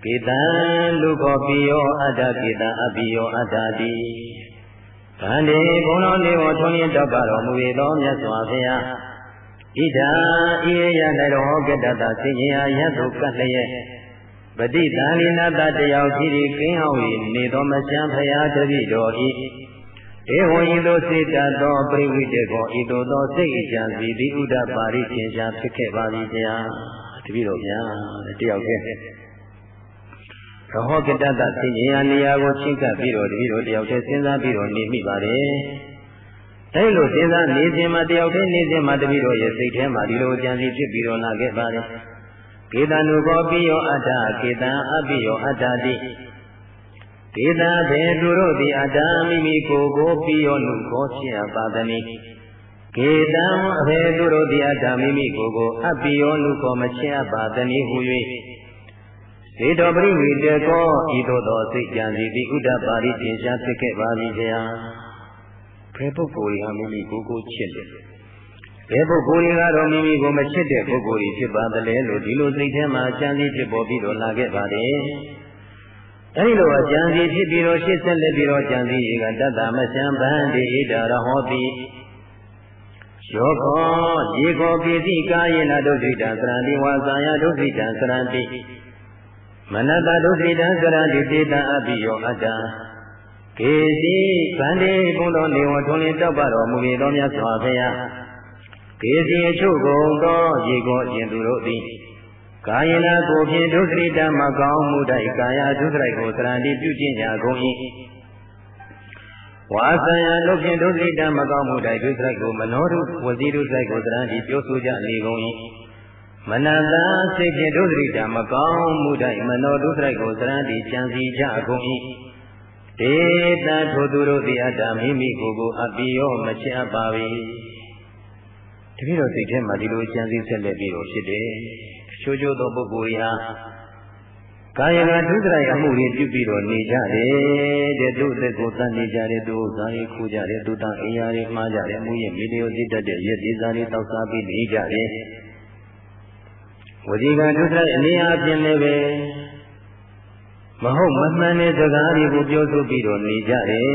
ကေတံလူကောပိယောအတ္တကေတံအပိယောအတ္တတိဗန္တိဘုံတော်နေဝထွန်းလင်းတောက်ပါတော်မူ၏သောမြတ်စွာဘုရားဣဒာဤရ၌တော်ကတ္တသစိဉ္ယာယတ်သို့ကတ်လျက်ပฏิသန္လိနာတတယောက်ဖြစ်၏ကင်းဟောင်း၏နေသောမချမ်းဖရာတပိတော်၏ဧဝံဤသို့စေတတ်သောပရိဝိတေကောဤသို့သောစိတ်အကြံစီသည်ဥဒ္ဒပါရိသင်္ချာဖြစ်ခဲ့ပါသည်ဗျာတပိတော်ဗျာတယောက်တည်းရဟောကတ္တသစိဉ္ယာနေရာကိုချိတ်ကပ်ပြီးတော့တပိတော်တယောက်တည်းစဉ်းစားပြီးတော့နေမိပါတယ်အဲလိုစဉ်းစားနေခြင်းမှာတယောက်တည်းနေခြင်းမှာတပိတော်ရဲ့စိတ်ထဲမှာဒီလိုအကြံစီဖြစ်ပြီးတော့လာခဲ့ပါတယ်ကေတံနုဘောပိယောအတ္တကေတံအပိယောအတ္တတိကေတံဘေသူတို့သည်အတ္တမိမိကိုယ်ကိုပိယောနုဘောဖြစ်အပ်ပါသနိကေတံအဘေသူတို့သည်အတ္တမိမိကိုယ်ကိုအပိယောနုဘောမချအပ်ပါသနိဟု၍စေတောပရိဝိတေကောဤသို့သောစိတ်ကြံစီသည်ဥဒ္ဒပါရိသင်္ချာဖြစ်ခဲ့ပါသည်ဗျာဘယ်ပုဂ္ဂိုလ်ဟာမိမိကိုယ်ကိုချစ်တယ်ဘယ်ပုဂ္ဂိုလ်တွေကတော့မိမိကိုမချစ်တဲ့ပုဂ္ဂိုလ်တွေဖြစ်ပါသလဲလို့ဒီလိုစိတ်ထဲမှာအကြံစီဖြစ်ပေါ်ပြီးတော့လာခဲ့ပါတယ်။အဲဒီလိုအကြံစီဖြစ်ပြီးတော့ရှစ်ဆက်လက်ပြီးတော့ကြံစီကတတ္တမရှံဗန္တိဣဒရဟောတိယောခောယေခောပိတိကာယေနဒုက္ခိတံသရဏိဝါစာယဒုက္ခိတံသရဏိမနတဒုက္ခိတံသရဏိတေတံအပိယောအတ္တကေတိဗန္တိဘုံတော်နေဝထွန်းလင်းတောက်ပါတော်မူ၏သောမြတ်စွာဘုရားကေစီအချုပ်ကုန်သောရေကိုအရှင်သူတို့သည်ကာယနာကိုဖြင့်ဒုက္ခိတမကောင်းမှုတိုက်ကာယဒုက္ခိကိုသရဏိပြုကျင့်ကြကုန်၏ဝါသယတို့ဖြင့်ဒုက္ခိတမကောင်းမှုတိုက်ဒုက္ခိကိုမနောတုဝစီဒုက္ခိကိုသရဏိပြောဆိုကြနေကုန်၏မနတစိတ်ဖြင့်ဒုက္ခိတမကောင်းမှုတိုက်မနောဒုက္ခိကိုသရဏိကြံစီကြကုန်၏ဒေတထိုသူတို့သည်အတ္တမိမိကိုယ်ကိုအပိယောမချအပ်ပါ၏တပည့်တော်စိတ်ထဲမှာဒီလိုအကျဉ်းစည်းဆက်လက်ပြီးတော့ဖြစ်တယ်။ချိုးချိုးသောပုဂ္ဂိုလ်ရာကာယကဒုစရိုက်အမှုတွေပြုပြီးတော့နေကြတယ်တဲ့သူ့အသက်ကိုသတ်နေကြတယ်သူ့ဇာတိခိုးကြတယ်သူ့တန်အိမ်ယာတွေမှားကြတယ်မူရင်မီလျောသိတတ်တဲ့ရက်သေးစားတွေတောက်စားပြီးနေကြတယ်။ဝစီကဒုစရိုက်အနေအားဖြင့်လည်းပဲမဟုတ်မမှန်တဲ့စကားတွေကိုပြောဆိုပြီးတော့နေကြတယ်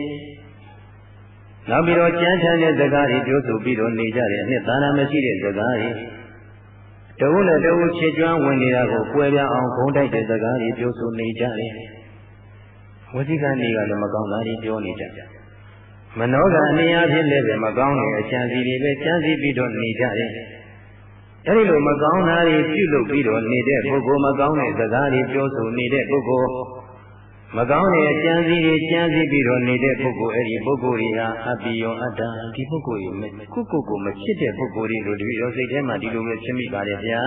။နောက်ပြီးတော့ကြမ်းချမ်းတဲ့စကားတွေပြောဆိုပြီးတော့နေကြတယ်အနှစ်သာရမရှိတဲ့စကားတွေတဝုနဲ့တဝုချစ်ကျွမ်းဝင်နေတာကိုကွဲပြားအောင်ဂုံးတိုက်တဲ့စကားတွေပြောဆိုနေကြတယ်ဝစီကနေကလည်းမကောင်းတာတွေပြောနေကြတယ်မနောကအနေအချင်းလည်းပဲမကောင်းတဲ့အချမ်းစီတွေပဲချမ်းစီပြီးတော့နေကြတယ်အဲဒီလိုမကောင်းတာတွေပြုလုပ်ပြီးတော့နေတဲ့ပုဂ္ဂိုလ်မကောင်းတဲ့စကားတွေပြောဆိုနေတဲ့ပုဂ္ဂိုလ်မကောင်းတဲ့အကျဉ်းစီတွေကျမ်းစီပြီးတော့နေတဲ့ပုဂ္ဂိုလ်အဲ့ဒီပုဂ္ဂိုလ်တွေဟာအပိယောအတ္တဒီပုဂ္ဂိုလ်ကြီးကိုကိုကိုမချစ်တဲ့ပုဂ္ဂိုလ်တွေလို့ဒီလိုစိတ်ထဲမှာဒီလိုပဲဖြစ်မိပါတယ်ဗျာ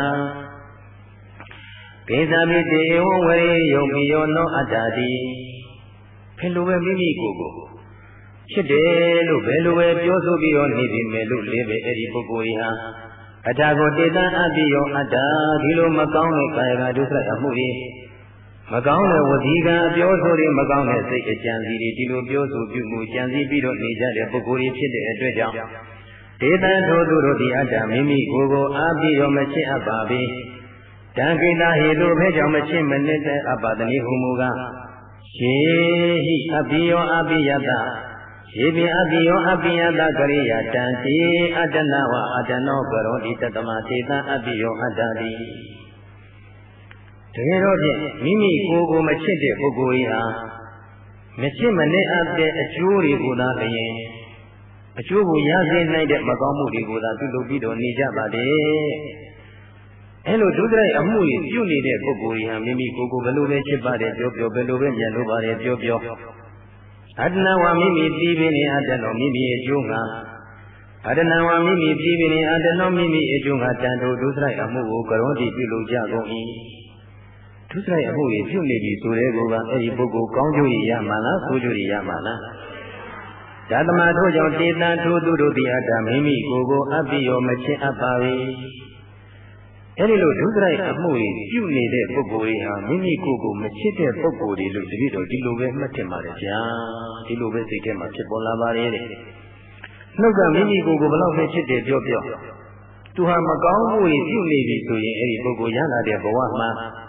ကိသမိတေဝဝေယုံပိယောနောအတ္တတိဘယ်လိုပဲမိမိကိုကိုချစ်တယ်လို့ဘယ်လိုပဲပြောဆိုပြီးတော့နေပြီမယ်လို့လေးပဲအဲ့ဒီပုဂ္ဂိုလ်ကြီးဟာအတ္တကိုတေတံအပိယောအတ္တဒီလိုမကောင်းတဲ့ကာယကဒုစရိုက်အမှုတွေမကောင်းတဲ့ဝစီကအပြောဆိုတွေမကောင်းတဲ့စိတ်အကြံစီတွေဒီလိုပြောဆိုပြုမှုကြံစီပြီးတော့နေကြတဲ့ပုဂ္ဂိုလ်တွေဖြစ်တဲ့အတွက်ကြောင့်ဒေသထိုသူတို့ဒီအတ္တမိမိကိုယ်ကိုအားပြီးတော့မချစ်အပ်ပါပြီတံကိတဟေတုဘဲကြောင့်မချစ်မနစ်တဲ့အပ္ပတနိဟုမူကားယေဟိအပိယောအပိယတယေပိအပိယောအပိယတကရိယာတံတိအတ္တနဝအတ္တနောကရောတိတတမသေတံအပိယောအတ္တတိတကယ်တော့ဖြင့်မိမိကိုယ်ကိုမချစ်တဲ့ပုဂ္ဂိုလ်ကြီးဟာမချစ်မနစ်အပ်တဲ့အကျိုးတွေကိုသာလျင်အကျိုးကိုရစေနိုင်တဲ့မကောင်းမှုတွေကိုသာပြုလုပ်ပြီးတော့နေကြပါတယ်အဲလိုဒုစရိုက်အမှုတွေပြုနေတဲ့ပုဂ္ဂိုလ်ကြီးဟာမိမိကိုယ်ကိုဘယ်လိုပဲချစ်ပါတယ်ပြောပြောဘယ်လိုပဲမြတ်လို့ပါတယ်ပြောပြောအတ္တနာဝမိမိပြီးပြီးနေအတ္တနောမိမိအကျိုးငါအတ္တနာဝမိမိပြီးပြီးနေအတ္တနောမိမိအကျိုးငါတန်ထိုဒုစရိုက်အမှုကိုကရောတိပြုလုပ်ကြကုန်၏ဒုစရိုက်အမှုတွေပြုနေပြီဆိုတဲ့ကောအဲ့ဒီပုဂ္ဂိုလ်ကောင်းကျိုးရမှာလားဆိုးကျိုးရမှာလားဓမ္မထို့ကြောင့်တေတံထိုသူတို့သည်အတ္တမိမိကိုယ်ကိုအပိယောမချစ်အပ်ပါ၏အဲ့ဒီလိုဒုစရိုက်အမှုတွေပြုနေတဲ့ပုဂ္ဂိုလ်တွေဟာမိမိကိုယ်ကိုမချစ်တဲ့ပုဂ္ဂိုလ်တွေလို့တပည့်တော်ဒီလိုပဲမှတ်တင်ပါတယ်ဗျာဒီလိုပဲစိတ်ထဲမှာဖြစ်ပေါ်လာပါတယ်တဲ့နှုတ်ကမိမိကိုယ်ကိုဘယ်လောက်ပဲချစ်တယ်ပြောပြောသူဟာမကောင်းမှုတွေပြုနေပြီဆိုရင်အဲ့ဒီပုဂ္ဂိုလ်ရလာတဲ့ဘဝမှာ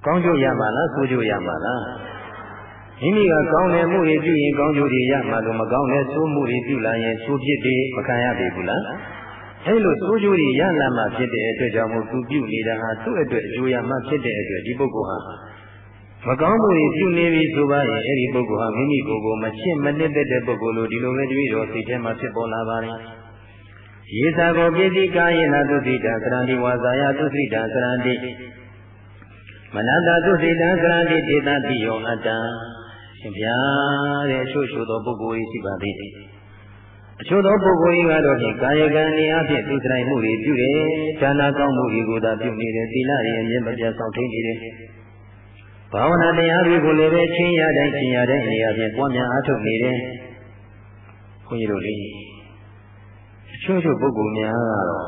ကောင်းကျိုးရမှာလားဆိုးကျိုးရမှာလားမိမိကကောင်းတဲ့မှုတွေပြုရင်ကောင်းကျိုးတွေရမှာလို့မကောင်းတဲ့ဆိုးမှုတွေပြုလာရင်ဆိုးဖြစ်တွေမခံရပြီဘူးလားအဲလိုဆိုးကျိုးတွေရလာမှဖြစ်တဲ့အတွက်ကြောင့်မို့သူပြုနေတာဟာသူ့အတွက်အကျိုးရမှဖြစ်တဲ့အတွက်ဒီပုဂ္ဂိုလ်ဟာမကောင်းမှုတွေပြုနေပြီဆိုပါရင်အဲဒီပုဂ္ဂိုလ်ဟာမိမိကိုယ်ကိုမချစ်မနှစ်သက်တဲ့ပုဂ္ဂိုလ်လိုဒီလိုပဲတပည့်တော်စိတ်ထဲမှာဖြစ်ပေါ်လာပါတယ်ယေသာကိုပိတိကာယေနသုတိတံသရဏိဝါစာယသုတိတံသရဏိမနတသုတိတံသရဏိဒေသတိယောအတ္တရှင်ဗျာတဲ့အချို့ချို့သောပုဂ္ဂိုလ်ရှိပါသေးတယ်အချို့သောပုဂ္ဂိုလ်ကတော့ဖြင့်ကာယကံနေအဖြစ်သူစရိုက်မှုတွေပြုတယ်ဒါနကောင်းမှုတွေကိုသာပြုနေတယ်သီလရဲ့အမြင့်မပြတ်ဆောင်ထိန်နေတယ်ဘာဝနာတရားတွေကိုလည်းပဲချင်းရတိုင်းချင်းရတိုင်းနေရာဖြင့်ပွားများအားထုတ်နေတယ်။ခွန်ကြီးတို့လေအချို့ချို့ပုဂ္ဂိုလ်များကတော့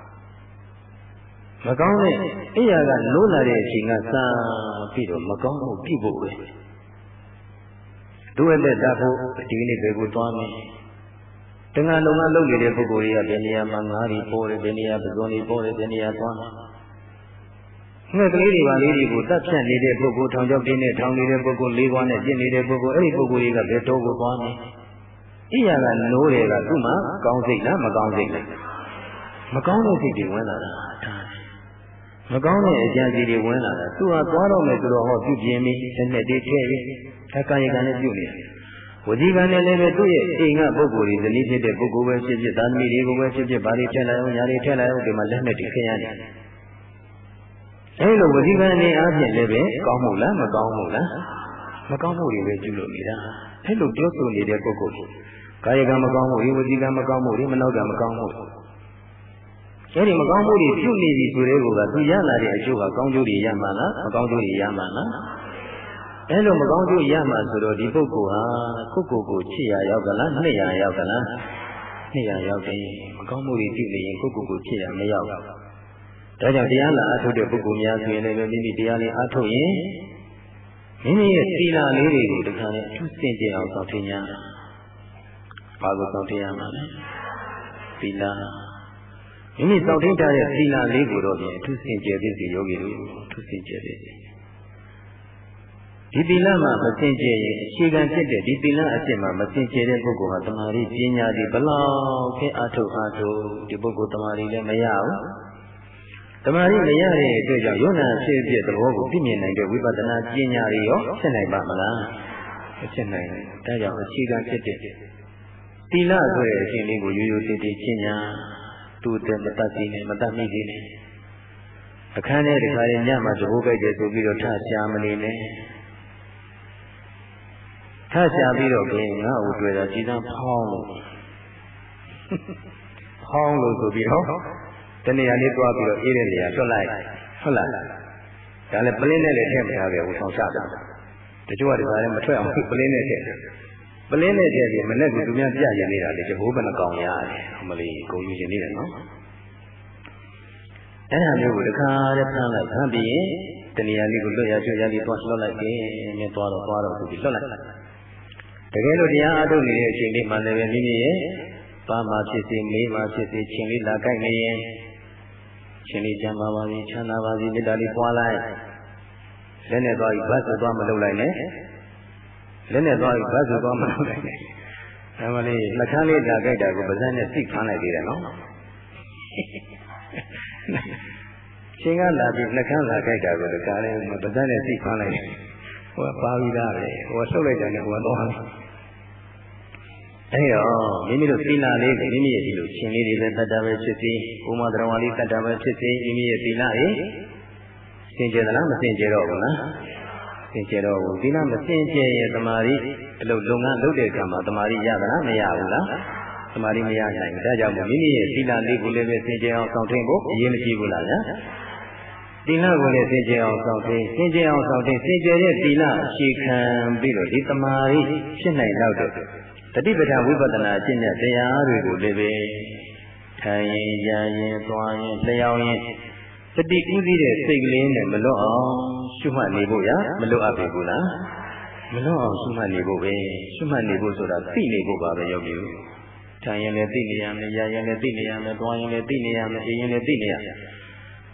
မကောင်းတဲ့အိယာကနိုးလာတဲ့အချိန်ကစပြီးတော့မကောင်းမှုပြုဖို့ပဲတို့ရဲ့တတ်ဖို့ဒီနေ့ပဲကိုသွားမယ်။တဏှာလုံးဝလုပ်နေတဲ့ပုဂ္ဂိုလ်တွေကဘယ်နေရာမှာငါးတွေပေါ်တယ်ဘယ်နေရာပဇွန်တွေပေါ်တယ်ဘယ်နေရာသွားမယ်ငှက်ကလေးတွေပါလေးတွေကိုတတ်ဖြတ်နေတဲ့ပုဂ္ဂိုလ်ထောင်ချောက်ပြင်းနဲ့ထောင်နေတဲ့ပုဂ္ဂိုလ်လေးခွားနဲ့ပြင်းနေတဲ့ပုဂ္ဂိုလ်အဲ့ဒီပုဂ္ဂိုလ်တွေကဘယ်တော့ကိုသွားမလဲ။အိယာကနိုးတယ်ကသူ့မှာကောင်းစိတ်လားမကောင်းစိတ်လားမကောင်းတဲ့စိတ်တွေဝင်လာတာမကောင်းတဲ့အကြံစီတွေဝင်လာတာသူဟာသွားတော့မယ်ဆိုတော့ဟောပြုပြင်းပြီးလက်နဲ့တွေးထည့်ပြီးအကာယကံနဲ့ပြုနေတယ်ဝစီကံနဲ့လည်းပဲသူ့ရဲ့အိမ်ကပုဂ္ဂိုလ်တွေဇနီးဖြစ်တဲ့ပုဂ္ဂိုလ်ပဲဖြစ်ဖြစ်သာသမီတွေကိုပဲဖြစ်ဖြစ်ဘာတွေထည့်လိုက်အောင်ညာတွေထည့်လိုက်အောင်ဒီမှာလက်နဲ့တွေခင်းရတယ်အဲလိုဝစီကံအနေအားဖြင့်လည်းပဲကောင်းမှုလားမကောင်းမှုလားမကောင်းမှုတွေပဲပြုလို့နေတာအဲလိုပြောဆိုနေတဲ့ပုဂ္ဂိုလ်ကာယကံမကောင်းမှုဝစီကံမကောင်းမှုမနောကံမကောင်းမှုအဲဒီမကောင်းမှုတွေပြုနေပြီဆိုတဲ့ကောကသူရလာတဲ့အကျိုးဟာကောင်းကျိုးတွေရမှာလားမကောင်းကျိုးတွေရမှာလားအဲလိုမကောင်းကျိုးရမှာဆိုတော့ဒီပုဂ္ဂိုလ်ဟာကိုယ့်ကိုယ်ကိုချစ်ရရောက်ကလားနှစ်ရရောက်ကလားနှစ်ရရောက်တယ်မကောင်းမှုတွေပြုနေရင်ကိုယ့်ကိုယ်ကိုချစ်ရမရောက်ဘူးဒါကြောင့်တရားလာအထုတ်တဲ့ပုဂ္ဂိုလ်များဆိုရင်လည်းမိမိတရားလေးအထုတ်ရင်မိမိရဲ့သီလလေးတွေကိုတခါနဲ့အထူးစင်ကြယ်အောင်ဆောင်ထင်းရဘာကိုဆောင်ထင်းရမှာလဲသီလမိမိဆောင်ထင်းထားတဲ့သီလလေးကိုတော့အထူးစင်ကြယ်ပြီးစီယောဂီတို့အထူးစင်ကြယ်ပြီးစီဒီသီလမှာမစင်ကြယ်ရင်အခြေခံဖြစ်တဲ့ဒီသီလအစစ်မှာမစင်ကြယ်တဲ့ပုဂ္ဂိုလ်ဟာတမာရီပညာဒီဘလောက်ခဲအထုတ်အထုတ်ဒီပုဂ္ဂိုလ်တမာရီလည်းမရဘူးတမာရီမရတဲ့အတွက်ကြောင့်ယုံနာဖြစ်ဖြစ်သဘောကိုသိမြင်နိုင်တဲ့ဝိပဿနာပညာတွေရောဖြစ်နိုင်ပါမလားမဖြစ်နိုင်ဘူးဒါကြောင့်အခြေခံဖြစ်တဲ့သီလဆိုတဲ့အရှင်လေးကိုရိုးရိုးတည်တည်ချင်းညာသူ့တဲ့မတတ်သေးနဲ့မတတ်မိသေးနဲ့အခန်းထဲတခါရင်ညမှာသဘောကြိုက်တယ်ဆိုပြီးတော့ထရှာမနေနဲ့ထရှာပြီးတော့ဘယ်ငါ့ကိုတွေ့တာကြည်သာဖောင်းလို့ဖောင်းလို့ဆိုပြီးတော့တနေရာလေးသွားပြီးတော့အေးတဲ့နေရာထွက်လိုက်ဟုတ်လားဒါလည်းပလင်းနဲ့လည်းထည့်မထားခဲ့ဘူးဆောင်ချတာတချို့ကဒီမှာလည်းမထွက်အောင်ပလင်းနဲ့ထည့်ပလင်းနဲ့ထည့်ပြီးမနဲ့ကသူများပြရင်နေတာလေတဘိုးဘယ်နှကောင်ရတယ်မလေးကိုယူရှင်နေတယ်နော်အဲ့ဒါမျိုးကိုတခါတည်းဖမ်းလိုက်ဖမ်းပြီးရင်တနေရာလေးကိုလွတ်ရကျွတ်ရလေးသွားလွတ်လိုက်တယ်မြင်သွားတော့သွားတော့သူပြီးလွတ်လိုက်တကယ်လို့တရားအားထုတ်နေတဲ့အချိန်လေးမှလည်းမိမိရဲ့ပါမှာဖြစ်စေမေးမှာဖြစ်စေချင်းလေးလာကြိုက်နေရင်ချင်းလေးချမ်းသာပါစေချမ်းသာပါစေမေတ္တာလေးပွားလိုက်လက်နဲ့သွားပြီးဘတ်ဆိုသွားမလုပ်လိုက်နဲ့လက်နဲ့သွားပြီးဘတ်ဆိုသွားမလုပ်လိုက်နဲ့ဒါမှလေးနှခမ်းလေးလာကြိုက်တာကိုပါးစပ်နဲ့စိတ်ဖမ်းလိုက်သေးတယ်နော်ချင်းကလာပြီးနှခမ်းလာကြိုက်တာကိုဒါလည်းပါးစပ်နဲ့စိတ်ဖမ်းလိုက်တယ်ဟိုပါပြီးသားပဲဟိုဆုပ်လိုက်တယ်ဟိုတော့အဲ့တော့မိမိတို့သီလလေးမိမိရဲ့ဒီလိုရှင်လေးတွေပဲတတ်တာပဲဖြစ်စီဥမာတော်ဝါလေးတတ်တာပဲဖြစ်စီမိမိရဲ့သီလရေစင်ကြယ်သလားမစင်ကြယ်တော့ဘူးလားစင်ကြယ်တော့ဘူးသီလမစင်ကြယ်ရဲ့တမာရီအလုပ်လုပ်ငန်းလုပ်တဲ့အခါမှာတမာရီရသလားမရဘူးလားတမာရီမရနိုင်ဘူးဒါကြောင့်မိမိရဲ့သီလလေးကိုလည်းပဲစင်ကြယ်အောင်ဆောင်ထင်းဖို့အရေးမကြီးဘူးလားဗျာသီလကိုလည်းစင်ကြယ်အောင်ဆောင်ထင်းစင်ကြယ်အောင်ဆောင်ထင်းစင်ကြယ်တဲ့သီလအခြေခံပြီးတော့ဒီတမာရီဖြစ်နိုင်တော့တဲ့တတိပဋ္ဌာန်ဝိပဿနာအကျင့်နဲ့တရားတွေကိုလည်းပဲထိုင်ရင်ရရင်သွားရင်လျှောက်ရင်တတိဥသိတဲ့စိတ်ကလေးနဲ့မလွတ်အောင်ရှုမှတ်နေဖို့ရမလွတ်အပ်ပြီဘူးလားမလွတ်အောင်ရှုမှတ်နေဖို့ပဲရှုမှတ်နေဖို့ဆိုတာသိနေဖို့ပါပဲယောဂီတို့ထိုင်ရင်လည်းသိနေရမယ်ရရင်လည်းသိနေရမယ်သွားရင်လည်းသိနေရမယ်အေးရင်လည်းသိနေရမယ်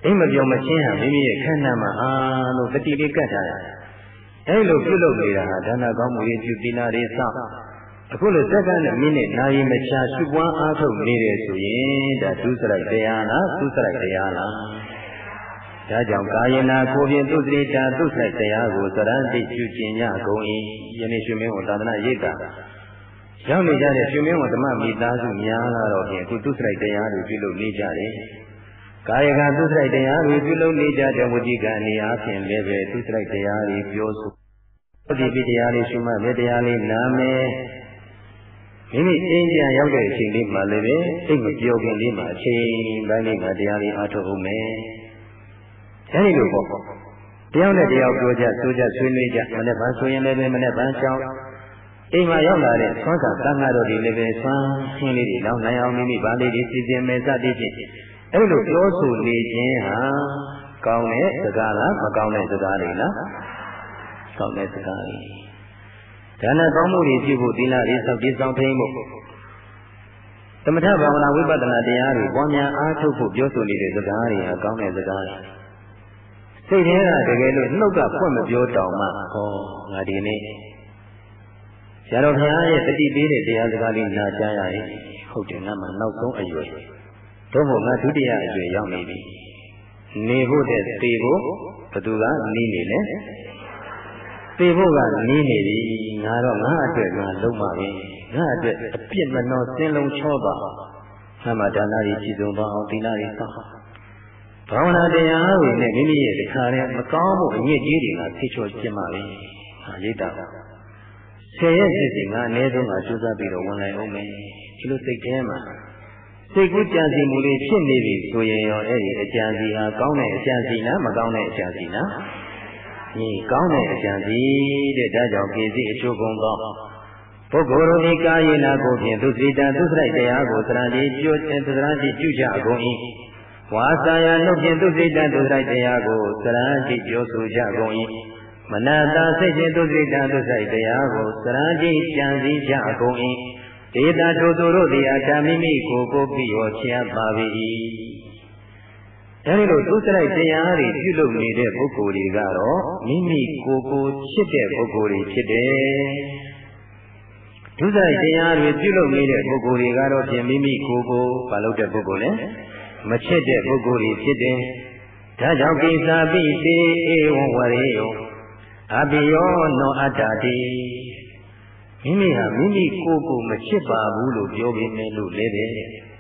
အိမ်မပြောမချင်းဟာမိမိရဲ့ခန္ဓာမှာအားလို့တတိလေးကတ်ထားရတယ်အဲလိုပြုလုပ်နေတာဟာဒါနကောင်းမှုတွေပြုသီလတွေစောင့်အခုလိုစက္ကန့်နဲ့မိနစ်နာရီမချရှုပွားအားထုတ်နေတယ်ဆိုရင်ဒါဒုစရိုက်တရားလားသုစရိုက်တရားလားဒါကြောင့်ကာယနာကိုဖြင့်သုစရိတာသုစရိုက်တရားကိုသရဏတိပြုကျင်ကြကုန်၏ယနေ့ရှင်မင်းဝန်သာသနာရိပ်တာရောက်နေကြတဲ့ရှင်မင်းဝန်ဓမ္မမိသားစုများလာတော့ဖြင့်အခုသုစရိုက်တရားတွေပြုလုပ်နေကြတယ်ကာယကသုစရိုက်တရားတွေပြုလုပ်နေကြတဲ့ဝတိကနေအားဖြင့်လည်းပဲသုစရိုက်တရားတွေပြောဆိုဒီပိတရားလေးရှုမှတ်တဲ့တရားလေးနာမယ်မိမိအင်းပြန်ရောက်တဲ့အချိန်လေးမှာလည်းပဲစိတ်မပြောခင်လေးမှာအချိန်ပိုင်းလေးမှာတရားလေးအားထုတ်အောင်မယ်အဲဒီလိုပေါ့တယောက်နဲ့တယောက်ပြောကြဆိုကြဆွေးနွေးကြမနေ့ကဆိုရင်လည်းပဲမနေ့ကရှောင်းအိမ်မှာရောက်လာတဲ့ဆွမ်းသာတန်ဃာတော်တွေလည်းပဲဆွမ်းရှင်းလေးတွေလောက်နိုင်အောင်မိမိပါလေးတွေစီစဉ်မယ်စသည်ဖြင့်အဲ့လိုပြောဆိုနေခြင်းဟာကောင်းတဲ့စကားလားမကောင်းတဲ့စကားတွေလားကောင်းတဲ့စကားတွေဒါနကောင်းမှုတွေပြုဖို့သီလတွေစောင့်ကြည့်ဆောင်ထိန်ဖို့သမထဘာဝနာဝိပဿနာတရားတွေပွားများအားထုတ်ဖို့ပြောဆိုနေတဲ့စကားတွေဟာကောင်းတဲ့စကားတွေစိတ်ထဲကတကယ်လို့နှုတ်ကဖွင့်မပြောတောင်မှဟောငါဒီနေ့ဆရာတော်ဘုရားရဲ့တတိပေးတဲ့တရားစကားလေးနာကြားရရင်ဟုတ်တယ်ငါမှနောက်ဆုံးအရွယ်တို့မို့ငါဒုတိယအရွယ်ရောက်နေပြီနေဖို့တဲ့သေဖို့ဘသူကနီးနေလဲသေဖို့ကနီးနေပြီငါတော့ငါအတွက်ငါလုံးပါပဲငါအတွက်အပြစ်မနှောစင်းလုံးချောပါငါမှဒါနတွေပြည်စုံပါအောင်သီလတွေစောင့်ဘာဝနာတရားတွေနဲ့မိမိရဲ့တခါတည်းမကောင်းမှုအညစ်အကြေးတွေကဆိတ်ချောကျင်းပါပဲဟာရိတ်တာဆယ်ရက်စစ်စစ်ငါအနည်းဆုံးကကြိုးစားပြီးတော့ဝင်လိုက်အောင်မယ်ဒီလိုစိတ်ထဲမှာစိတ်ကူးကြံစည်မှုတွေဖြစ်နေပြီဆိုရင်ရောအဲ့ဒီအကြံစီဟာကောင်းတဲ့အကြံစီလားမကောင်းတဲ့အကြံစီလားဒီကောင်းတဲ့အကြံစီတဲ့ဒါကြောင့်ကိစ္စအကျိုးကုန်သောပုဂ္ဂိုလ်တို့ဤကာယေနာကိုဖြင့်သူစိတံသူစရိုက်တရားကိုသရဏတိပြုသရဏတိပြုကြကုန်၏ဝါစာယနှုတ်ဖြင့်သူစိတံသူစရိုက်တရားကိုသရဏတိပြောဆိုကြကုန်၏မနတာစိတ်ဖြင့်သူစိတံသူစရိုက်တရားကိုသရဏတိကြံစည်ကြကုန်၏ဒေတာတို့သူတို့သည်အတ္တမိမိကိုကိုပြီးရောချရပါ၏အဲဒီလိုသူစရိုက်တရားတွေပြုလုပ်နေတဲ့ပုဂ္ဂိုလ်တွေကတော့မိမိကိုကိုချစ်တဲ့ပုဂ္ဂိုလ်တွေဖြစ်တယ်ဒုစရိုက်တရားတွေပြုလုပ်နေတဲ့ပုဂ္ဂိုလ်တွေကတော့ဖြင့်မိမိကိုကိုမလုပ်တဲ့ပုဂ္ဂိုလ်နဲ့မချစ်တဲ့ပုဂ္ဂိုလ်တွေဖြစ်တယ်ဒါကြောင့်ကိသာပိသေဧဝံဝရေယောအပိယောနောအတ္တတိမိမိဟာမိမိကိုယ်ကိုမချစ်ပါဘူးလို့ပြောပေမဲ့လို့လည်းပဲ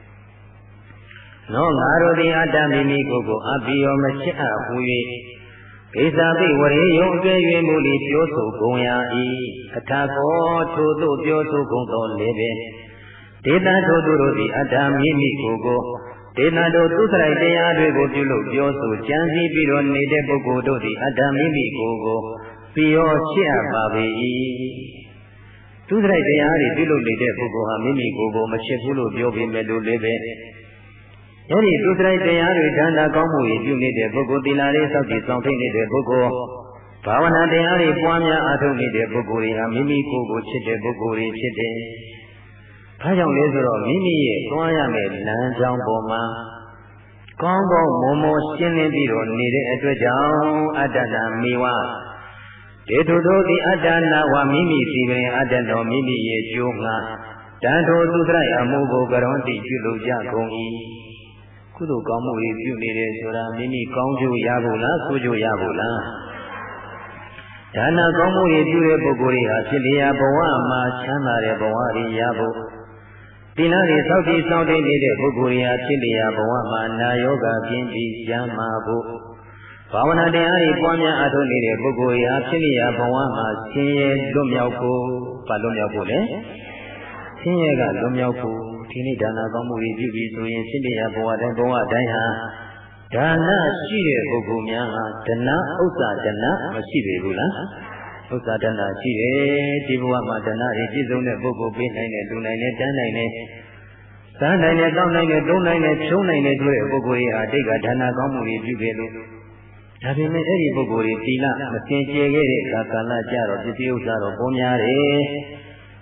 နောငါတို့သည်အတ္တမိမိကိုယ်ကိုအပိယောမချစ်အပ်ဟူ၍ကိစ္စပိဝရေယုံအတွေ့၍မူလီပြောဆိုကုန်ရ၏အထာကောထို့သို့ပြောဆိုကုန်သောလည်းပဲဒေသထိုသူတို့သည်အတ္တမိမိကိုယ်ကိုဒေသတို့သူစရိုက်တရားတွေကိုပြုလုပ်ပြောဆိုကြံစည်ပြီးတော့နေတဲ့ပုဂ္ဂိုလ်တို့သည်အတ္တမိမိကိုယ်ကိုပိယောချစ်အပ်ပါပေ၏သူစရိုက်တရားတွေပြုလုပ်နေတဲ့ပုဂ္ဂိုလ်ဟာမိမိကိုယ်ကိုမချစ်ဘူးလို့ပြောပေမဲ့လို့လည်းပဲအဲဒီသူစရိုက်တရားတွေဒါနကောင်းမှုတွေပြုနေတဲ့ပုဂ္ဂိုလ်သီလတွေစောင့်တည်ဆောင်ထိန်နေတဲ့ပုဂ္ဂိုလ်ဘာဝနာတရားတွေပွားများအားထုတ်နေတဲ့ပုဂ္ဂိုလ်တွေဟာမိမိကိုယ်ကိုချစ်တဲ့ပုဂ္ဂိုလ်တွေဖြစ်တယ်။ဘာကြောင့်လဲဆိုတော့မိမိရဲ့သွားရမယ့်လမ်းကြောင်းပေါ်မှာကောင်းကောင်းမွန်မွန်ရှင်းလင်းပြီးတော့နေတဲ့အတွက်ကြောင့်အတ္တနာမိဝဒေတုတို့သည်အတ္တနာဝမိမိစီပင်အတ္တတော်မိမိရဲ့ကျိုးငါတန်ထိုသူစရိုက်အမှုကိုကရုံးတိပြုလုပ်ကြကုန်၏ကုသိုလ်ကောင်းမှုတွေပြုနေတယ်ဆိုတာမိမိကောင်းကျိုးရဖို့လားဆိုးကျိုးရဖို့လားဒါနကောင်းမှုတွေပြုတဲ့ပုဂ္ဂိုလ်တွေဟာဖြစ်လျာဘဝမှာချမ်းသာတဲ့ဘဝတွေရဖို့သီလတွေစောင့်တည်ဆောင်တည်နေတဲ့ပုဂ္ဂိုလ်တွေဟာဖြစ်လျာဘဝမှာနာယောဂပြင်းပြီးကျမ်းမာဖို့ဘာဝနာတရားတွေပွားများအားထုတ်နေတဲ့ပုဂ္ဂိုလ်ရာဖြစ်လျာဘဝမှာဆင်းရဲလွတ်မြောက်ဖို့ဘာလွတ်မြောက်ဖို့လဲဆင်းရဲကလွတ်မြောက်ဖို့ဒီနေ့ဒါနကောင်းမှုတွေပြုပြီးဆိုရင်ဖြစ်လျာဘဝတိုင်းဘဝတိုင်းဟာဒါနရှိတဲ့ပုဂ္ဂိုလ်များဟာဒနာဥစ္စာဒနာမရှိပေဘူးလားဥစ္စာဒနာရှိတယ်ဒီဘဝမှာဒနာတွေပြည့်စုံတဲ့ပုဂ္ဂိုလ်ပေးနိုင်တဲ့လူနိုင်တဲ့တန်းနိုင်တဲ့စားနိုင်တဲ့တောင်းနိုင်တဲ့တုံးနိုင်တဲ့ချုံနိုင်တဲ့ဆိုတဲ့ပုဂ္ဂိုလ်ရဲ့အတိတ်ကဒါနကောင်းမှုတွေပြုခဲ့လို့ဒါပေမဲ့အဲ့ဒီပုဂ္ဂိုလ်တွေသီလမစင်ကြယ်ခဲ့တဲ့အခါကာလကြတော့ပစ္စည်းဥစ္စာတော့ပေါ်များတယ်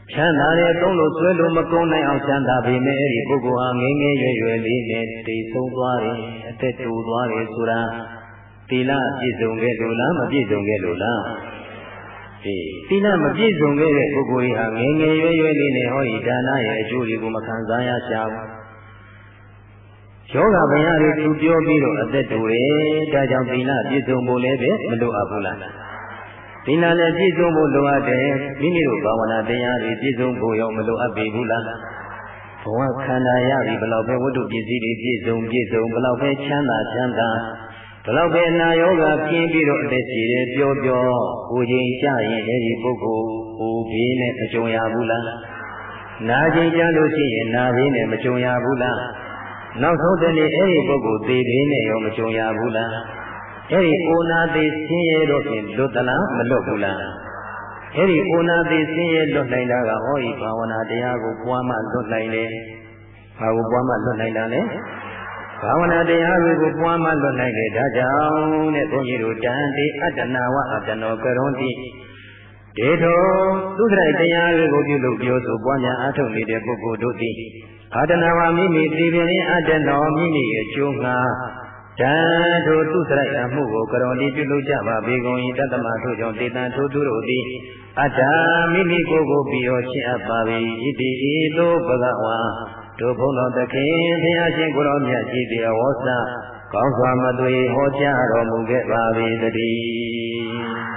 ချမ်းသာတဲ့သုံးလို့ဆွဲလို့မကုန်နိုင်အောင်ချမ်းသာပေမဲ့အဲ့ဒီပုဂ္ဂိုလ်ဟာငယ်ငယ်ရွယ်ရွယ်လေးနဲ့တိတ်ဆုံးသွားတယ်အသက်တိုးသွားတယ်ဆိုတာသီလပြည့်စုံခဲ့လို့လားမပြည့်စုံခဲ့လို့လားအေးသီလမပြည့်စုံခဲ့တဲ့ပုဂ္ဂိုလ်ဟာငယ်ငယ်ရွယ်ရွယ်လေးနဲ့ဟောဒီဒါနရဲ့အကျိုးတွေကိုမခံစားရရှာဘူးယောဂဗျာတွေသူပြောပြီးတော့အသက်တိုးတယ်ဒါကြောင့်သီလပြည့်စုံဖို့လည်းပဲမလိုအပ်ဘူးလားသီလလည်းပြည့်စုံဖို့လိုအပ်တယ်မိမိတို့ဘာဝနာတရားတွေပြည့်စုံဖို့ရောမလိုအပ်ပေဘူးလားဘဝခန္ဓာရပြီဘလောက်ပဲဝတ္ထုပစ္စည်းတွေပြည့်စုံပြည့်စုံဘလောက်ပဲချမ်းသာချမ်းသာဘလောက်ပဲနာယောဂပြင်းပြီးတော့အသက်ရှိတယ်ပြောပြောကိုချိန်ကြရင်အဲဒီပုဂ္ဂိုလ်ဟိုဘေးနဲ့မကြုံရဘူးလားနာချိန်ကြလို့ရှိရင်နာဘေးနဲ့မကြုံရဘူးလားနောက်ဆုံးတနေ့အဲဒီပုဂ္ဂိုလ်သေဘေးနဲ့ရောမကြုံရဘူးလားအဲ့ဒီအိုနာသေးဆင်းရဲတော့ဖြင့်လွတ်သလားမလွတ်ဘူးလားအဲ့ဒီအိုနာသေးဆင်းရဲလွတ်နိုင်တာကဟောဒီဘာဝနာတရားကိုပွားမှလွတ်နိုင်တယ်ဘာကိုပွားမှလွတ်နိုင်တာလဲဘာဝနာတရားတွေကိုပွားမှလွတ်နိုင်တယ်ဒါကြောင့်တဲ့ဘုန်းကြီးတို့တန်တေအတ္တနာဝအတ္တနောကရွန်တိဒေထောသုဒ္ဓရတရားတွေကိုပြုလုပ်ပြောဆိုပွားများအားထုတ်နေတဲ့ပုဂ္ဂိုလ်တို့သည်အတ္တနာဝမိမိသိပင်အတ္တနောမိမိရဲ့ကျိုးငါတန်ထိုသူစရိုက်အမှုကိုကရော်ဒီပြုလုပ်ကြပါဘေကုန်ဤတတ္တမထို့ကြောင့်တေတံထိုသူတို့သည်အတ္တမိမိကိုယ်ကိုပြီးတော့ရှင်းအပ်ပါ၏ဣတိဤသို့ဘဂဝါတို့ဘုန်းတော်သခင်ဘုရားရှင်ကိုယ်တော်မြတ်ကြီးတရားဝေါစာကောင်းစွာမသွေဟောကြားတော်မူခဲ့ပါ၏တည်း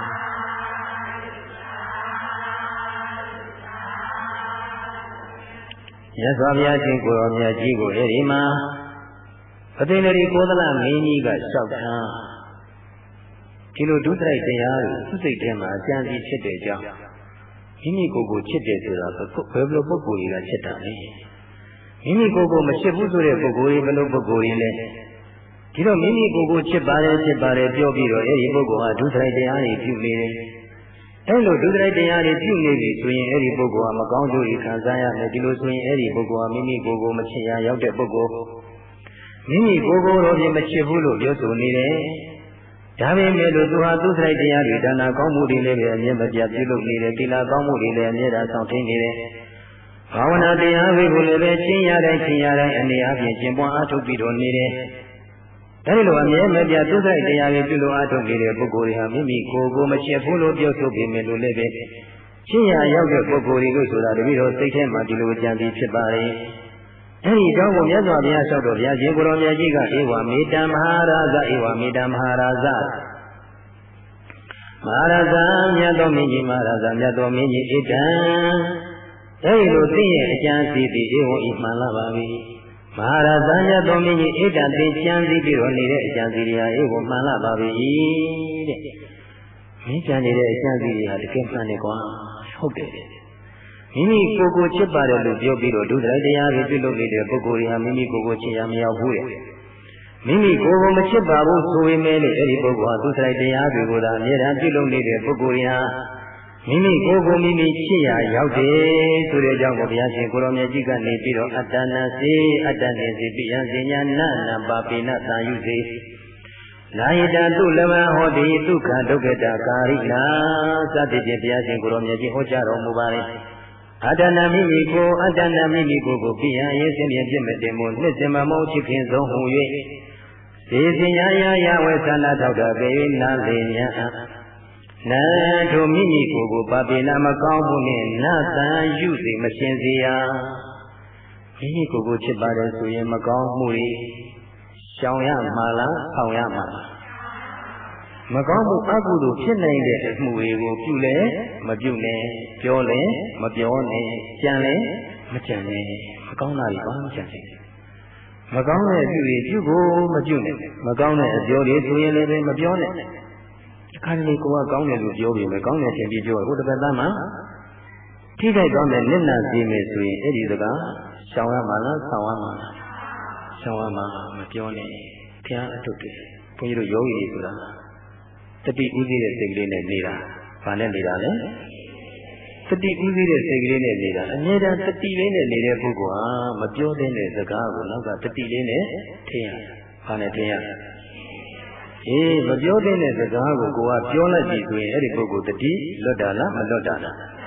မြတ်စွာဘုရားရှင်ကိုယ်တော်မြတ်ကြီးကိုအဲဒီမှာပတိနရီကိုသလမင်းကြီးကလျှောက်ထားဒီလိုဒုစရိုက်တရားကိုသူ့စိတ်ထဲမှာအကြံစီဖြစ်တဲ့ကြောင့်မိမိကိုယ်ကိုချစ်တယ်ဆိုတာဘယ်လိုပုဂ္ဂိုလ်တွေကချစ်တာလဲမိမိကိုယ်ကိုမချစ်ဘူးဆိုတဲ့ပုဂ္ဂိုလ်တွေဘယ်လိုပုဂ္ဂိုလ်တွေလဲဒီတော့မိမိကိုယ်ကိုချစ်ပါတယ်ချစ်ပါတယ်ပြောပြီးတော့အဲဒီပုဂ္ဂိုလ်ဟာဒုစရိုက်တရားတွေပြုနေတယ်အဲလိုဒုစရိုက်တရားတွေပြုနေပြီဆိုရင်အဲဒီပုဂ္ဂိုလ်ဟာမကောင်းကျိုးတွေခံစားရမယ်ဒီလိုဆိုရင်အဲဒီပုဂ္ဂိုလ်ဟာမိမိကိုယ်ကိုမချစ်ရရောက်တဲ့ပုဂ္ဂိုလ်မိမိကိုယ်ကိုယ်တော်ဖြင့်မချစ်ဘူးလို့ပြောဆိုနေတယ်။ဒါပေမဲ့လို့သူဟာသူ့စိတ်တရားတွေဒါနာကောင်းမှုတွေလည်းပဲအမြဲမပြတ်ပြုလုပ်နေတယ်။သီလကောင်းမှုတွေလည်းအမြဲတမ်းဆောင်ထိန်နေတယ်။ဘာဝနာတရားတွေကိုလည်းပဲရှင်းရတဲ့ရှင်းရတဲ့အနေအချင်းကျင့်ပွားအားထုတ်ပြီးတော့နေတယ်။ဒါလိုအမြဲမပြတ်သူ့စိတ်တရားတွေပြုလုပ်အားထုတ်နေတဲ့ပုဂ္ဂိုလ်တွေဟာမိမိကိုယ်ကိုမချစ်ဘူးလို့ပြောဆိုပေမဲ့လို့လည်းပဲရှင်းရရောက်တဲ့ပုဂ္ဂိုလ်တွေလို့ဆိုတာတပည့်တော်စိတ်ထဲမှာဒီလိုကြံပြီးဖြစ်ပါလေ။အဲဒီအကြောင်းကိုမြတ်စွာဘုရားလျှောက်တော်ဘုရားရှင်ကိုရောင်မြတ်ကြီးကဧဝမေတ္တမဟာရာဇဧဝမေတ္တမဟာရာဇမဟာရာဇမြတ်တော်မင်းကြီးမဟာရာဇမြတ်တော်မင်းကြီးဣတံအဲဒီလိုသိရဲ့အကျမ်းစီသည်ဧဝံဤမှန်လာပါပြီမဟာရာဇမြတ်တော်မင်းကြီးဣတံသိကျမ်းစီပြီးတော့နေတဲ့အကျမ်းစီတွေဟာဧဝံမှန်လာပါပြီတဲ့မင်းကျမ်းနေတဲ့အကျမ်းစီတွေဟာတကယ်မှန်တယ်ကွာဟုတ်တယ်မိမိကိုယ်ကိုချစ်ပါတယ်လို့ပြောပြီးတော့ဒုစရိုက်တရားတွေပြုလုပ်နေတဲ့ပုဂ္ဂိုလ်တွေဟာမိမိကိုယ်ကိုချစ်ရမရောက်ဘူးတဲ့မိမိကိုယ်ကိုမချစ်ပါဘူးဆိုပေမဲ့လည်းအဲဒီပုဂ္ဂိုလ်ဟာဒုစရိုက်တရားတွေကိုသာအမြဲတမ်းပြုလုပ်နေတဲ့ပုဂ္ဂိုလ်တွေဟာမိမိကိုယ်ကိုမိမိချစ်ရရောက်တယ်ဆိုတဲ့အကြောင်းကိုဘုရားရှင်ကိုရောင်မြတ်ကြီးကနေပြီးတော့အတ္တနာစေအတ္တနေစေပိယံစေညာနာနာပါပိနသာယုစေနာယတတုလမဟောတိဒုက္ခဒုက္ခတာကာရိနာစသဖြင့်ဘုရားရှင်ကိုရောင်မြတ်ကြီးဟောကြားတော်မူပါတယ်အတ္တနာမိမိကိုအတ္တနာမိမိကိုကိုပြရရေးစင်ပြပြမဲ့တင်မို့နှစ်စင်မမောချစ်ခင်ဆုံးဟူ၍စေစင်ရာရာယဝေသနာထောက်တာပေနာလေညာနာတို့မိမိကိုကိုပါပိနာမကောင်းမှုနှင့်နသံယူစေမရှင်စေရမိမိကိုကိုချစ်ပါတယ်ဆိုရင်မကောင်းမှုတွေရှောင်ရမှာလားဆောင်ရမှာလားမကောင်းမှုအကုသိုလ်ဖြစ်နိုင်တဲ့အမှုတွေကိုပြုလဲမပြုနဲ့ပြောလဲမပြောနဲ့ကြံလဲမကြံနဲ့မကောင်းတာတွေဘာမှကြံစေမကောင်းတဲ့အပြုတွေပြုဖို့မပြုနဲ့မကောင်းတဲ့အပြောတွေဆိုရင်လည်းမပြောနဲ့အခါတလေကိုကကောင်းတယ်လို့ပြောပြီးမယ်ကောင်းတယ်ထင်ပြီးပြောဟိုတစ်ပတ်သားမှာထိခိုက်ကောင်းတဲ့မျက်နှာစီမယ်ဆိုရင်အဲ့ဒီစကားရှောင်ရမှာလားဆောင်ရမှာလားရှောင်ရမှာမပြောနဲ့ဘုရားအထုပ်တယ်ဘုန်းကြီးတို့ယောဂီတွေဆိုတာတတိဥသိတဲ့စိတ်ကလေးနဲ့နေတာဘာနဲ့နေတာလဲတတိဥသိတဲ့စိတ်ကလေးနဲ့နေတာအမြဲတမ်းတတိလေးနဲ့နေတဲ့ပုဂ္ဂိုလ်ဟာမပြောတဲ့စကားကိုနောက်ကတတိလေးနဲ့ထင်ရဘာနဲ့ထင်ရအေးမပြောတဲ့စကားကိုကိုကပြောလိုက်ပြီဆိုရင်အဲ့ဒီပုဂ္ဂိုလ်တတိလွတ်တာလားမလွတ်တာလားတ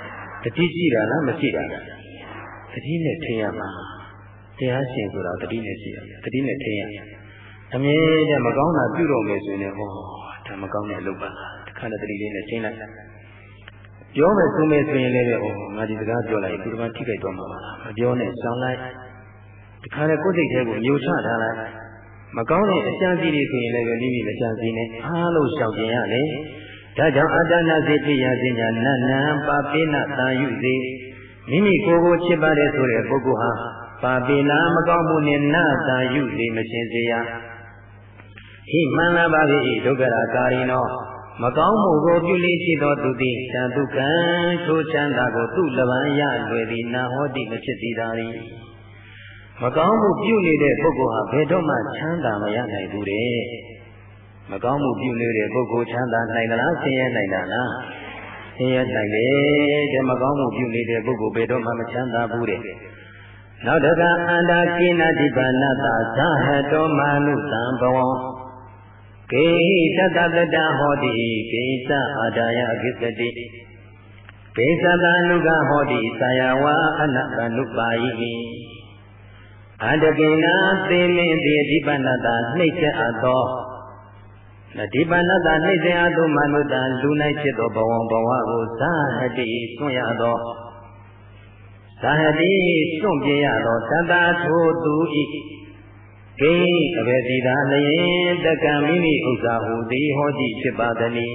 တိရှိတာလားမရှိတာလားတတိနဲ့ထင်ရမှာတရားရှင်ဆိုတာတတိနဲ့ရှိရတတိနဲ့ထင်ရအမြဲတမ်းမကောင်းတာပြုတော့မယ်ဆိုရင်ဟောဒါမကောင်းတဲ့အလုပ်ပါတခါတည်းတတိလေးနဲ့ရှင်းလိုက်ပြောမယ်ဆိုမယ်ဆိုရင်လည်းဟောငါဒီစကားပြောလိုက်ဒီကမှထိခိုက်တော့မှာပါမပြောနဲ့စောင်းလိုက်တခါတည်းကိုယ်စိတ်ထဲကိုမျိုးချထားလိုက်မကောင်းတဲ့အကြံစီတွေဆိုရင်လည်းမိမိမကြံစီနဲ့အားလို့ရှောင်ကျင်ရတယ်ဒါကြောင့်အတ္တနာစေဖြစ်ရခြင်းညာနတ်နံပါပိနတန်ယူစေမိမိကိုယ်ကိုချစ်ပါတယ်ဆိုတဲ့ပုဂ္ဂိုလ်ဟာပါပိနာမကောင်းမှုနဲ့နတ်တန်ယူစေမရှင်းစေရဟိမှန်လာပါ၏ဒုက္ခရာကာရီနောမကောင်းမှုကိုပြုလေရှိသောသူသည်သံဒုက္ခံထိုချမ်းသာကိုသူ့လဘံရလွယ်သည်နာဟောတိမဖြစ်သည်သာ၏မကောင်းမှုပြုနေတဲ့ပုဂ္ဂိုလ်ဟာဘယ်တော့မှချမ်းသာမရနိုင်ဘူးတဲ့မကောင်းမှုပြုနေတဲ့ပုဂ္ဂိုလ်ချမ်းသာနိုင်သလားဆင်းရဲနိုင်တာလားဆင်းရဲနိုင်တယ်တဲ့မကောင်းမှုပြုနေတဲ့ပုဂ္ဂိုလ်ဘယ်တော့မှမချမ်းသာဘူးတဲ့နောက်တကအန္တာကိနာတိပါဏတာသဟတောမာနုသံဘဝံကေဟိတတတတဟောတိကိစ္စအာဒါယအကိစ္စတိကိစ္စတနုကဟောတိသာယဝအနတနုပါယိအန္တကိနာသေမင်းတိဒီပဏတာနှိမ့်ချက်အပ်သောဒီပဏတာနှိမ့်ချက်အပ်သောမနုတံလူ၌ဖြစ်သောဘဝဘဝကိုသာဟတိစွန့်ရသောသာဟတိစွန့်ပြရသောတတထိုသူဤကိအဘေတိသာလျင်တကံမိမိဥစ္စာဟူသည်ဟောတိဖြစ်ပါသည်မိ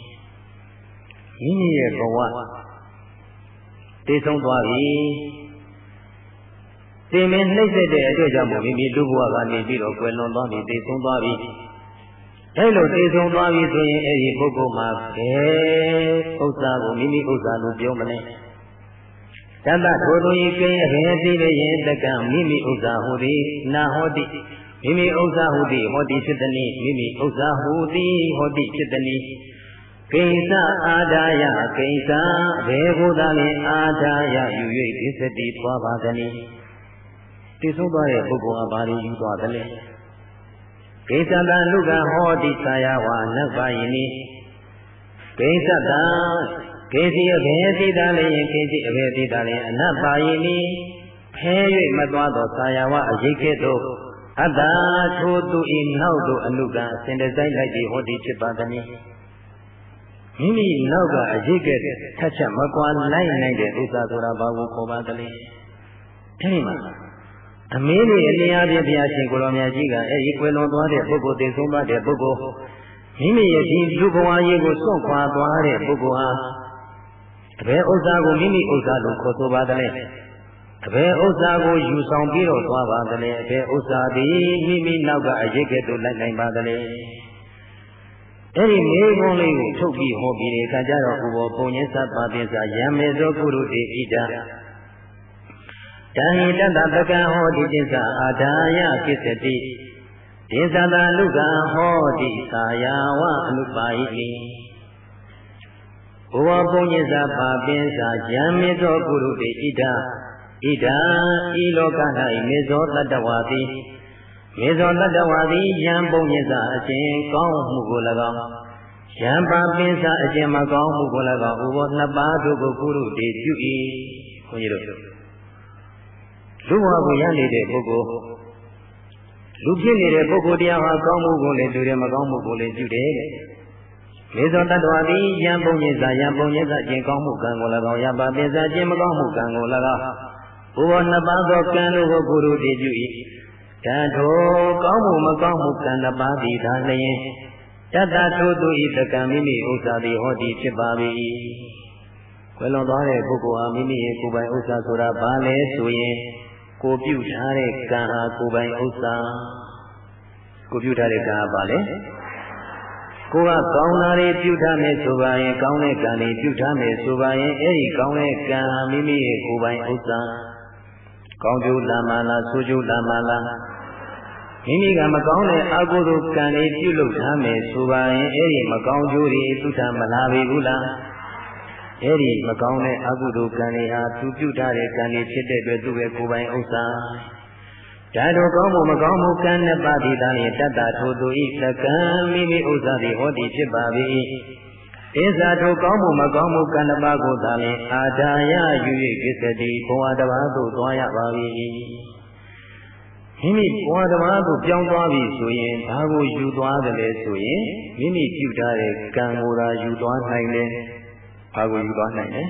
မိရဲ့ဘဝတည်ဆုံးသွားပြီသင်မင်းနှိမ့်ဆက်တဲ့အတွက်ကြောင့်မိမိလူဘဝကနေပြီးတော့ကွယ်လွန်သွားပြီတည်ဆုံးသွားပြီအဲလိုတည်ဆုံးသွားပြီဆိုရင်အဲဒီပုဂ္ဂိုလ်မှာဘယ်ဥစ္စာကိုမိမိဥစ္စာလို့ပြောမလဲတတ္တထိုသူဤကိအဘေတိလျင်တကံမိမိဥစ္စာဟူသည်နာဟောတိမိမိဥစ္စာဟူသည်ဟောတိဖြစ်သည်မိမိဥစ္စာဟူသည်ဟောတိဖြစ်သည်ကိစ္စအာဒါယကိစ္စဘေဟုသာလင်အာဒါယယူ၍ဒီစတိသွားပါသည်တည်ဆုံးသွားတဲ့ပုဂ္ဂိုလ်ဟာဘာလို့ယူသွားသလဲကိစ္စတလူကဟောတိသာယဝနတ်ပါယိနိကိစ္စတကေစီအဘေတိတာလည်းကေစီအဘေတိတာလည်းအနတ်ပါယိနိဖဲ၍မသွားသောသာယဝအရေးကဲ့သို့အတ္တထိုသူဤနောက်သို့အနုကအစဉ်တစိုက်လိုက်ပြီးဟောတိဖြစ်ပါသည်မိမိနောက်ကအရေးကဲ့ထက်ချက်မကွာလိုက်နိုင်တဲ့ဥစ္စာဆိုတာဘာကိုခေါ်ပါသလဲအဲဒီမှာအမင်းကြီးအလျားပြဘုရားရှင်ကိုရောင်မြတ်ကြီးကအဲဒီကွယ်လွန်သွားတဲ့ပုဂ္ဂိုလ်တည်ဆုံးသွားတဲ့ပုဂ္ဂိုလ်မိမိရဲ့ဒီလူဘဝရေးကိုစွန့်ခွာသွားတဲ့ပုဂ္ဂိုလ်ဟာတပည့်ဥစ္စာကိုမိမိဥစ္စာလို့ခေါ်ဆိုပါသလဲတပည့်ဥစ္စာကိုယူဆောင်ပြီးတော့သွားပါသလဲအဘယ်ဥစ္စာသည်မိမိနောက်ကအရေးကဲ့သို့လိုက်နိုင်ပါသလဲအဲ့ဒီမေကုံးလေးကိုထုတ်ပြီးဟောပြီးတဲ့အခါကျတော့ဥဘောပုံညသပါပိစာယံမေသောကုရုတေဣဒတံဟိတတပကံဟောတိจิตာအာဒါယကိစ္စတိဒေသတာလူကဟောတိသာယဝအနုပါယိဘဝပုံညသပါပိစာယံမေသောကုရုတေဣဒဣဒံဤလောက၌မေဇောတတ္တဝါတိမေဇောတတ္တဝါသည်ယံပုံညသအခြင်းကောင်းမှုကို၎င်းယံပါပိစာအခြင်းမကောင်းမှုကို၎င်းဥဘောနှစ်ပါးတို့ကိုကုရုတေပြု၏ခွန်ကြီးတို့လူဘဝကိုရနေတဲ့ပုဂ္ဂိုလ်လူဖြစ်နေတဲ့ပုဂ္ဂိုလ်တရားဟာကောင်းမှုကိုလည်းတူတယ်မကောင်းမှုကိုလည်းပြုတယ်တဲ့မေဇောတတ္တဝါသည်ယံပုံညသယံပုံညသအခြင်းကောင်းမှုကံကို၎င်းယံပါပိစာအခြင်းမကောင်းမှုကံကို၎င်းဥဘောနှစ်ပါးသောကံတို့ကိုကုရုတေပြု၏တထိုကောင်းမှုမကောင်းမှုကံနှစ်ပါးသည်သာလျင်တတ္တထိုသူဤတကံမိမိဥစ္စာသည်ဟောတိဖြစ်ပါ၏ကွယ်လွန်သွားတဲ့ပုဂ္ဂိုလ်ဟာမိမိရဲ့ကိုယ်ပိုင်ဥစ္စာဆိုတာဘာလဲဆိုရင်ကိုပြုထားတဲ့ကံဟာကိုယ်ပိုင်ဥစ္စာကိုပြုထားတဲ့ကံဟာဘာလဲကိုကကောင်းတာတွေပြုထားမယ်ဆိုပါရင်ကောင်းတဲ့ကံတွေပြုထားမယ်ဆိုပါရင်အဲ့ဒီကောင်းတဲ့ကံဟာမိမိရဲ့ကိုယ်ပိုင်ဥစ္စာကောင်းကျိုးလာမလားဆိုးကျိုးလာမလားမိမိကမကောင်းတဲ့အကုသိုလ်ကံတွေပြုလုပ်ထားမယ်ဆိုပါရင်အဲ့ဒီမကောင်းကျိုးတွေသူ့ထမလာပြီဘူးလားအဲ့ဒီမကောင်းတဲ့အကုသိုလ်ကံတွေဟာသူပြုထားတဲ့ကံတွေဖြစ်တဲ့အတွက်သူ့ရဲ့ကိုယ်ပိုင်ဥစ္စာဒါတို့ကောင်းမှုမကောင်းမှုကံနှစ်ပါးသည်သာလျှင်တတ္တထိုသူဤသကံမိမိဥစ္စာသည်ဟောတိဖြစ်ပါ၏အစ္စာတို့ကောင်းမှုမကောင်းမှုကံတစ်ပါးကိုသာလျှင်အာဒါယယူ၍ကိစ္စတိဘဝတစ်ပါးသို့သွားရပါ၏မိမိဘဝတစ်ပါးသို့ပြောင်းသွားပြီဆိုရင်ဘာကိုယူသွားတယ်လဲဆိုရင်မိမိပြုထားတဲ့ကံကိုသာယူသွားနိုင်တယ်ဘာကိုယူသွားနိုင်လဲ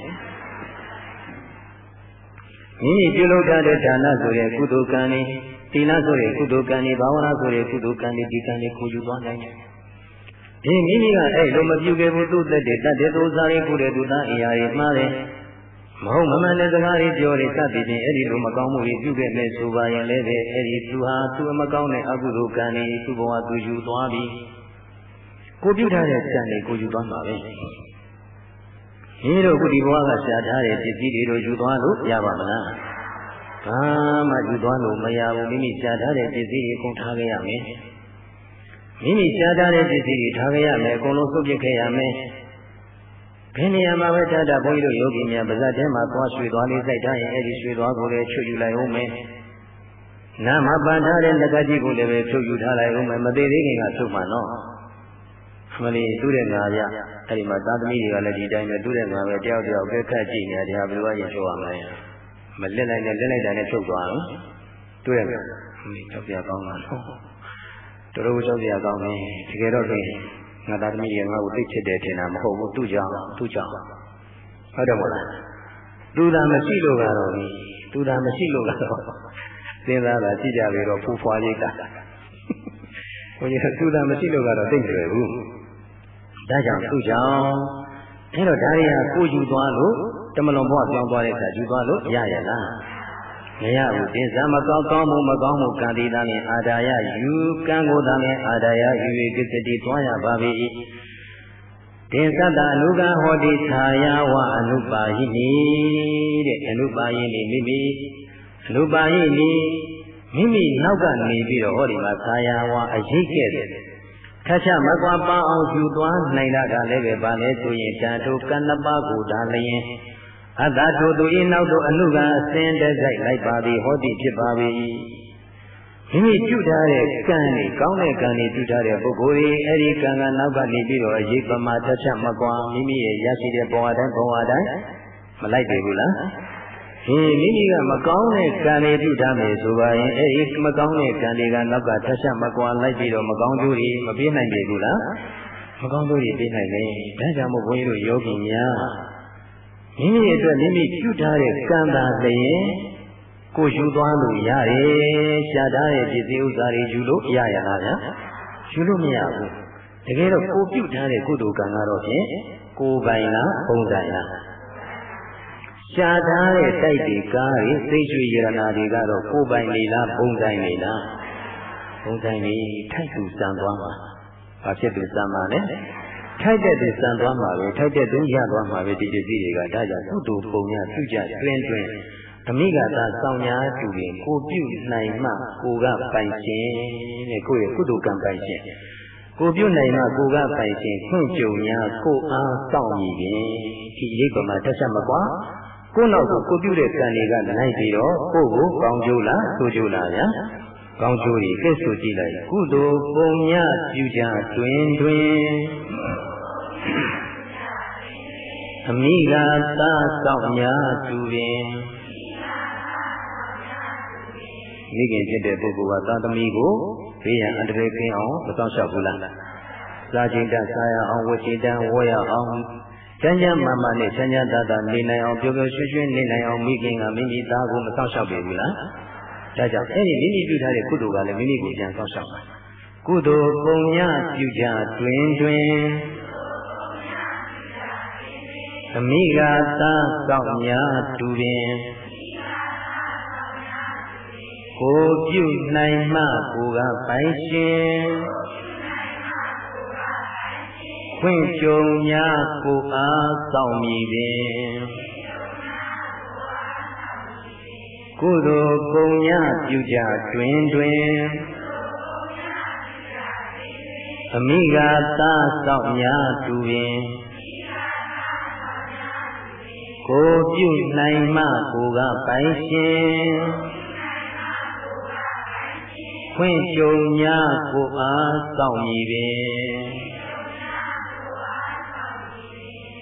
မိမိပြုလုပ်ထားတဲ့ဒါနဆိုတဲ့ကုသိုလ်ကံတွေသီလဆိုတဲ့ကုသိုလ်ကံတွေဘာဝနာဆိုတဲ့ကုသိုလ်ကံတွေဒီကံတွေကိုယူသွားနိုင်တယ်ဒီမိမိကအဲ့လိုမပြုခဲ့ဘူးသူ့သက်တဲ့တတ်တဲ့သူစားရင်းကုတဲ့သူသားအရာတွေမှားတယ်မဟုတ်မမှန်တဲ့စကားတွေပြောတယ်စသည်ဖြင့်အဲ့ဒီလိုမကောင်းမှုတွေပြုခဲ့မယ်ဆိုပါရင်လည်းပဲအဲ့ဒီသူဟာသူမကောင်းတဲ့အကုသိုလ်ကံတွေသူ့ဘဝသူယူသွားပြီကိုပြုထားတဲ့ကံတွေကိုယူသွားမှာပဲဒီလိုခုဒီဘဝကရှားထားတဲ့ပစ္စည်းတွေတို့ယူသွားလို့ရပါမလားဘာမှယူသွားလို့မရဘူးမိမိရှားထားတဲ့ပစ္စည်းတွေကုန်ထားခဲ့ရမယ်မိမိရှားထားတဲ့ပစ္စည်းတွေထားခဲ့ရမယ်အကုန်လုံးဆုပ်ပစ်ခဲ့ရမယ်ဘယ်နေရာမှာပဲထားတာဘုန်းကြီးတို့ယောဂီများပါဇက်ထဲမှာသွားရွှေသွားလေးစိုက်ထားရင်အဲ့ဒီရွှေသွားကိုလည်းချွတ်ယူလိုက်အောင်မယ်နာမပန်ထားတဲ့ငကကြီးကိုလည်းပဲချွတ်ယူထားလိုက်အောင်မယ်မသေးသေးခင်ကထုတ်မှနော်မလီသူ့တဲ့ငါရအဲ့ဒီမှာသာသမီတွေကလည်းဒီတိုင်းပဲသူ့တဲ့ငါပဲတယောက်တယောက်ကဲခတ်ကြည့်နေတယ်ဟာဘယ်လိုရင်ထုတ်ရမလဲမလက်လိုက်နဲ့လက်လိုက်တာနဲ့ထုတ်သွားတော့သူ့တဲ့ငါဟင်းကြောက်ပြကောင်းတာတော့တော်တော်ကြောက်ပြကောင်းတယ်တကယ်တော့ပြင်ငါသားသမီးတွေကငါ့ကိုသိချစ်တယ်ထင်တာမဟုတ်ဘူးသူ့ကြောင့်သူ့ကြောင့်ဟုတ်တယ်မို့လားသူသာမရှိလို့ကတော့သူသာမရှိလို့ကတော့စဉ်းစားတာကြည့်ကြပြီတော့ဖူဖွာလေးကဘုန်းကြီးကသူသာမရှိလို့ကတော့သိမလွယ်ဘူးဒါကြောင့်သူ့ကြောင့်အဲ့တော့ဒါတွေကကိုယူသွားလို့တမလွန်ဘဝပြောင်းသွားတဲ့အခါယူသွားလို့ရရလားမရဘူးသင်္ဇာမကောင်းကောင်းမှုမကောင်းမှုကံတိသားနဲ့အာဒါယယူကံကိုသားနဲ့အာဒါယယူ၍ကိစ္စတိသွားရပါပြီသင်္သတ္တအနုကဟောတိခြာယဝအနုပါယိနိတဲ့အနုပါယိနိမိမိအနုပါယိနိမိမိနောက်ကနေပြီးတော့ဟောဒီမှာခြာယဝအရေးခဲ့တယ်ထချမကွာပန်းအောင်ယူသွားနိုင်တာကလည်းပဲပါလဲဆိုရင်ဓာတုကံနှစ်ပါးကိုဒါလျင်အတ္တထိုသူ၏နောက်သို့အနုကအစင်းတစိုက်လိုက်ပါသည်ဟောတိဖြစ်ပါ၏မိမိပြုထားတဲ့ကံတွေကောင်းတဲ့ကံတွေပြုထားတဲ့ပုဂ္ဂိုလ်တွေအဲဒီကံကနောက်ကနေပြီးတော့အရေးပမာတချက်မကွာမိမိရဲ့ရရှိတဲ့ဘဝတိုင်းဘဝတိုင်းမလိုက်ပြီဘူးလားဒီမိမိကမကောင်းတဲ့ကံတွေပြုထားမယ်ဆိုပါရင်အဲဒီမကောင်းတဲ့ကံတွေကနောက်ကတချက်မကွာလိုက်ပြီးတော့မကောင်းကျိုးတွေမပေးနိုင်ပြီဘူးလားမကောင်းကျိုးတွေပေးနိုင်တယ်ဒါကြောင့်မို့ဘုန်းကြီးတို့ယောဂီများမိမိအတွက်မိမိပြုထားတဲ့ကံသာလျင်ကိုယူသွားလို့ရတယ်ရှားထားတဲ့ပစ္စည်းဥစ္စာတွေယူလို့ရရလားဗျာယူလို့မရဘူးတကယ်တော့ကိုပြုထားတဲ့ကုသိုလ်ကံကတော့ဖြင့်ကိုပိုင်လားပုံတိုင်လားရှားထားတဲ့တိုက်တွေကားတွေသိရွှေရတနာတွေကတော့ကိုပိုင်နေလားပုံတိုင်နေလားပုံတိုင်နေထိုက်သူစံသွားမှာဘာဖြစ်သူစံမှာလဲထိုက်တဲ့သူစံသွားမှာပဲထိုက်တဲ့သူရသွားမှာပဲဒီပစ္စည်းတွေကဒါကြောင့်ကုသိုလ်ပုံညာပြုကြတွင်တွင်အမိကသာဆောင်ညာတူရင်ကိုပြုနိုင်မှကိုကပိုင်ရှင်တဲ့ကိုယ့်ရဲ့ကုသိုလ်ကံပိုင်ရှင်ကိုပြုနိုင်မှကိုကပိုင်ရှင်ခွင့်ကြုံညာကိုအားစောင့်ရည်ပင်ဒီရိပ်ပမာတက်ချက်မကွာကိုနောက်ကိုကိုပြုတဲ့ကံတွေကလိုက်ပြီးတော့ကိုကိုကောင်းကျိုးလားဆိုးကျိုးလားဗျာကောင်းကျိုးကြီးကဲဆိုကြည့်လိုက်ကုသိုလ်ပုံညာပြုကြတွင်တွင်အမိကသာဆောင်ညာတူပင်မိခင်ဖြစ်တဲ့ပုဂ္ဂိုလ်ကသာသမီကိုဘေးရန်အန္တရာယ်ကင်းအောင်မဆောင်ရှောက်ဘူးလားစားခြင်းတစားရအောင်ဝတ်ခြင်းတဝေါ်ရအောင်ချမ်းချမ်းမာမာနဲ့ချမ်းချမ်းသာသာနေနိုင်အောင်ပျော်ပျော်ရွှင်ရွှင်နေနိုင်အောင်မိခင်ကမိမိသားကိုမဆောင်ရှောက်ပေဘူးလားဒါကြောင့်အဲ့ဒီမိမိပြုထားတဲ့ကုသိုလ်ကလည်းမိမိကိုပြန်ဆောင်ရှောက်ပါကုသိုလ်ပုံညာပြုကြတွင်တွင်အမိကသာဆောင်ညာတူပင်ကိုပြုနိုင်မှကိုကပိုင်ရှင်ခွင့်ကြုံညာကိုအားဆောင်မည်ပင်ကုသိုလ်ပုံညာပြုကြတွင်တွင်အမိကသာဆောင်ညာတူပင်ကိုပြုနိုင်မှကိုကပိုင်ရှင်ခွင့်ကြုံညာကိုအားဆောင်မည်ပင်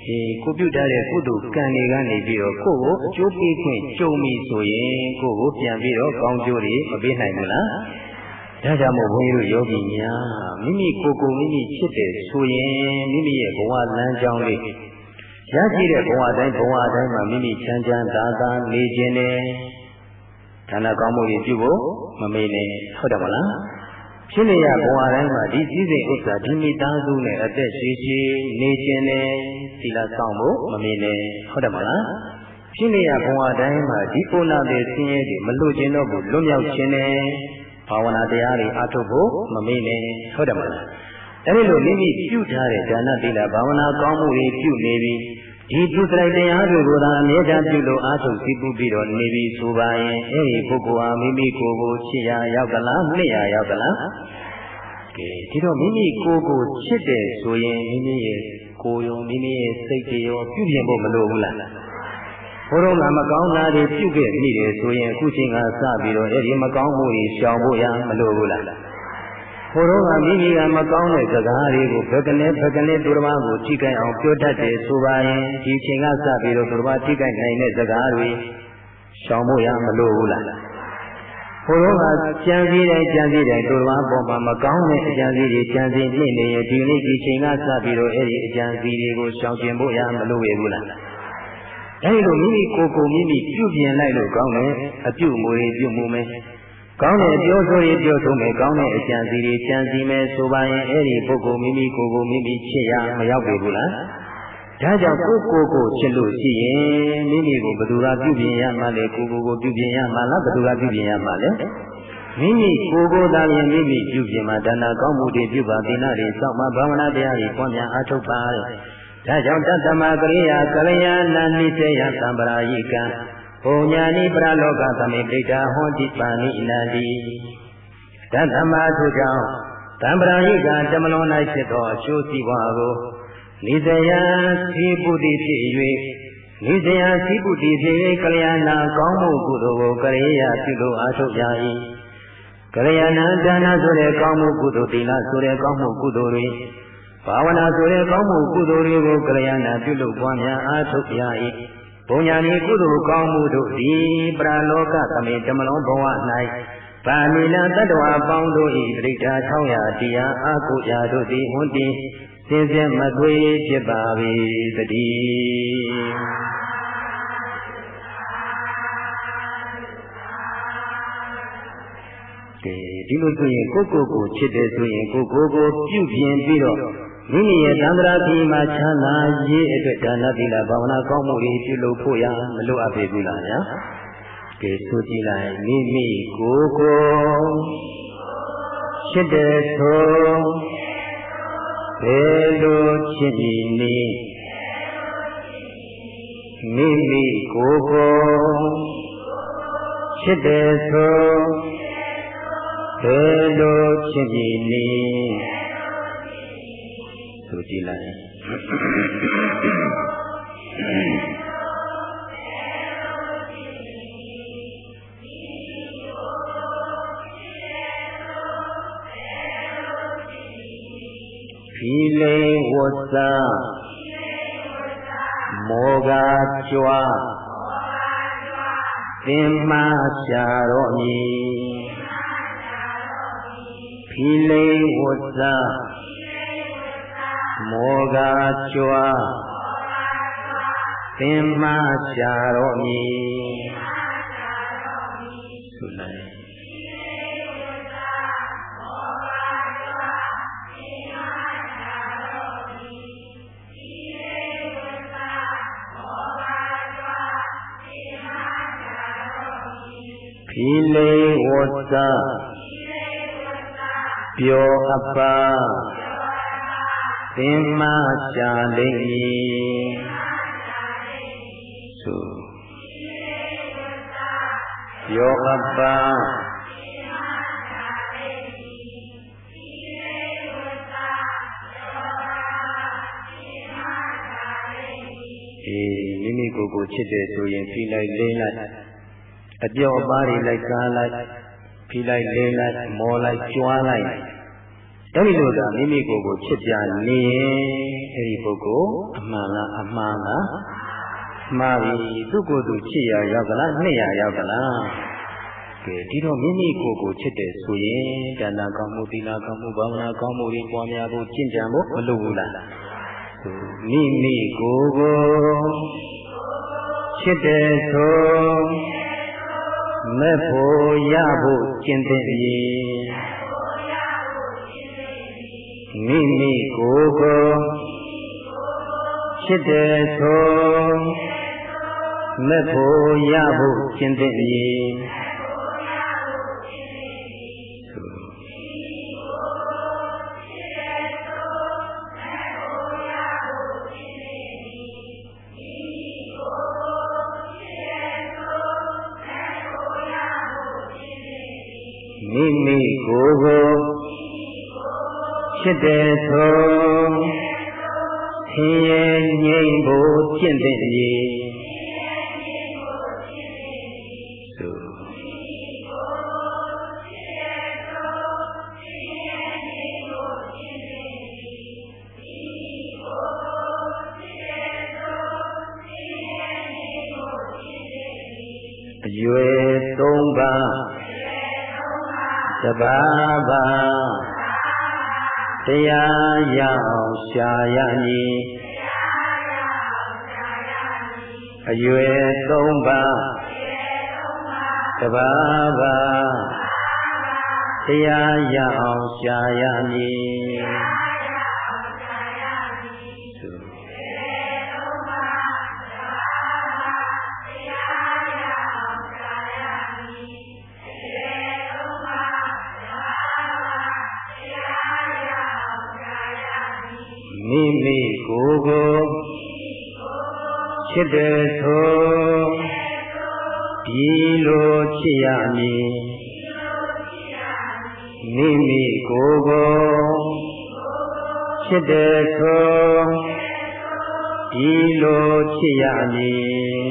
ဒီကိုပြုတ်တဲ့ကုသိုလ်ကံတွေကနေပြီးတော့ကိုယ့်ကိုအကျိုးပေးခွင့်ကြုံပြီဆိုရင်ကိုယ့်ကိုပြန်ပြီးတော့ကောင်းကျိုးတွေမပေးနိုင်ဘူးလားဒါကြောင့်မို့ဘုန်းကြီးတို့ယောဂီများမိမိကိုယ်ကိုမိမိချစ်တယ်ဆိုရင်မိမိရဲ့ဘဝလမ်းကြောင်းလေးရရှိတဲ့ဘဝတိုင်းဘဝတိုင်းမှာမိမိချမ်းချမ်းသာသာနေခြင်းနဲ့ဌာနကောင်းမှုတွေပြုဖို့မမေ့နဲ့ဟုတ်တယ်မလားဖြစ်နေရဘဝတိုင်းမှာဒီစည်းစိမ်ဥစ္စာဒီမိသားစုနဲ့အသက်ရှိရှိနေခြင်းနဲ့သီလဆောင်ဖို့မမေ့နဲ့ဟုတ်တယ်မလားဖြစ်နေရဘဝတိုင်းမှာဒီပုဏ္ဏတဲ့ဆင်းရဲတွေမလွတ်ခြင်းတော့ဘူးလွတ်မြောက်ခြင်းနဲ့ဘာဝနာတရားတွေအားထုတ်ဖို့မမေ့နဲ့ဟုတ်တယ်မလားအဲဒီလိုမိမိပြုထားတဲ့ဒါနသီလဘာဝနာကောင်းမှုတွေပြုနေပြီးဒီသူစရိုက်တရားတွေကိုသာအမြဲတမ်းပြုလို့အားထုတ်သိပူပြီးတော့နေပြီးဆိုပါရင်အဲဒီပုဂ္ဂိုလ်ဟာမိမိကိုယ်ကိုချစ်ရာရောက်ကလားနှစ်ရာရောက်ကလားကဲဒီတော့မိမိကိုယ်ကိုချစ်တယ်ဆိုရင်မိမိရဲ့ကိုယ်ရောမိမိရဲ့စိတ်တွေရောပြုပြင်ဖို့မလိုဘူးလားဘုရောကမကောင်းတာတွေပြုခဲ့မိတယ်ဆိုရင်အခုချိန်ကစပြီးတော့အဲဒီမကောင်းမှုတွေရှောင်ဖို့ရမလိုဘူးလားဘုရောကမိမိကမကောင်းတဲ့စကားတွေကိုဘယ်ကနေဘယ်ကနေသူတော်ဘာကိုထိခိုက်အောင်ပြောတတ်တယ်ဆိုပါရင်ဒီချိန်ကစပြီးတော့သူတော်ဘာထိခိုက်နိုင်တဲ့စကားတွေရှောင်ဖို့ရမလိုဘူးလားဘုရောကကြံစည်တိုင်းကြံစည်တိုင်းသူတော်ဘာပေါ်မှာမကောင်းတဲ့အကြံစည်တွေကြံစည်နှိမ့်နေရင်ဒီနေ့ဒီချိန်ကစပြီးတော့အဲဒီအကြံစည်တွေကိုရှောင်ကျင်ဖို့ရမလိုရဘူးလားအဲဒီလိုမိမိကိုယ်ကိုမိမိပြုပြင်လိုက်လို့ကောင်းတယ်အပြုမူတွေပြုမှုမယ်ကောင်းတဲ့ပြောဆိုရင်ပြောဆိုမယ်ကောင်းတဲ့အကြံစီတွေကြံစီမယ်ဆိုပါရင်အဲ့ဒီပုဂ္ဂိုလ်မိမိကိုယ်ကိုမိမိချစ်ရမရောက်ပြီဘူးလားဒါကြောင့်ကိုယ်ကိုယ်ကိုချစ်လို့ရှိရင်မိမိကိုဘယ်သူကပြုပြင်ရမှလဲကိုယ်ကိုယ်ကိုပြုပြင်ရမှလားဘယ်သူကပြုပြင်ရမှလဲမိမိကိုယ်ကိုယ်သာလျှင်မိမိပြုပြင်မှာဒါနကောင်းမှုတွေပြုပါသီလတွေစောင့်မှဘာဝနာတရားတွေပွားများအားထုတ်ပါတဲ့ဒါကြောင့်တတ္တမကရိယာကလျာဏနိစေယသံပရာယိကံဘုံညာနိပရလောကသမိပိဋ္ဌာဟောတိပါဏိနန္တိတတ္တမသူကြောင့်သံပရာယိကံတမလွန်၌ဖြစ်သောအကျိုးစီးပွားကိုနိစေယစီပုတိဖြစ်၍နိစေယစီပုတိဖြစ်၍ကလျာဏကောင်းမှုကုသိုလ်ကိုကရိယာပြုလို့အားထုတ်ကြ၏ကလျာဏဒါနဆိုတဲ့ကောင်းမှုကုသိုလ်သီလဆိုတဲ့ကောင်းမှုကုသိုလ်တွေဘာဝနာဆိုတဲ့ကောင်းမှုကုသိုလ်တွေကိုကလျာဏပြုလို့ပွားများအားထုတ်ကြ၏ဘုံညာနိကုသိုလ်ကောင်းမှုတို့သည်ပရလောကသမေတမလုံးဘဝ၌ပါဏိနာတတ္တဝါပေါင်းတို့၏ပရိဒါထောင်းရာတရားအာကုရာတို့သည်ဝန်းတည်စင်စစ်မသွေဖြစ်ပါ၏တည်းဒီလိုဆိုရင်ကိုယ့်ကိုယ်ကိုချစ်တယ်ဆိုရင်ကိုယ့်ကိုယ်ကိုပြုပြင်ပြီးတော့မိမိရဲ့သံဃာတိမှာချမ်းသာရေးအတွက်ဒါနသီလဘာဝနာကောင်းမှုတွေပြုလုပ်ဖို့ရမလိုအပ်ပေဘူးလားဗျာကဲဆိုကြည့်လိုက်မိမိကိုယ်ကိုချစ်တယ်ဆိုဘယ်လိုချစ်ပြီးနေမိမိကိုယ်ကိုချစ်တယ်ဆိုဘယ်လိုချစ်ပြီးနေဆိုကြည့်လိုက်ဖီလိဝတ်စာမောဂကြွားသင်္မာရှာတော်မူဖီလိဝတ်စာမောဂကြွားသင်္မာရှာတော်မူဆိုလိုက်ဖီလိဝတ်စာပြောအပ်ပါသင်္မာရှာလိမ့်မည်ဆိုပြောအပ်ပါအေးမိမိကိုယ်ကိုချစ်တယ်ဆိုရင်ဖိလိုက်လိမ့်လိုက်အပြောအပါးတွေလိုက်စားလိုက်ဖိလိုက်လိမ့်လိုက်မောလိုက်ကြွားလိုက်အဲ့ဒီလိုသာမိမိကိုယ်ကိုချစ်ပြနေရင်အဲ့ဒီပုဂ္ဂိုလ်အမှန်လားအမှားလားမှားပြီသူ့ကိုယ်သူချစ်ရရောက်ကလားနှစ်ရရောက်ကလားကဲဒီတော့မိမိကိုယ်ကိုချစ်တယ်ဆိုရင်ဒါနကောင်းမှုသီလကောင်းမှုဘာဝနာကောင်းမှုတွေပွားများဖို့ကျင့်ကြံဖို့မလိုဘူးလားမိမိကိုယ်ကိုချစ်တယ်ဆိုမဲ့ဖို့ရဖို့ကျင့်တဲ့မိမိကိုယ်ကိုချစ်တယ်ဆိုမဲ့ဖို့ရဖို့ကျင့်တဲ့မိမိကိုယ်ကိုချစ်တယ်ဆိုဆင်းရဲငြိမ်းဖို့ကျင့်တဲ့ရေအရွယ်သုံးပါးတဘာဘာတရားရောက်ရှာရမည်အရွယ်သုံးပါးတဘာဘာတရားရောက်ရှာရမည်မိမိကိုယ်ကိုချစ်တယ်ဆိုဒီလိုချစ်ရမည်မိမိကိုယ်ကိုချစ်တယ်ဆိုဒီလိုချစ်ရမည်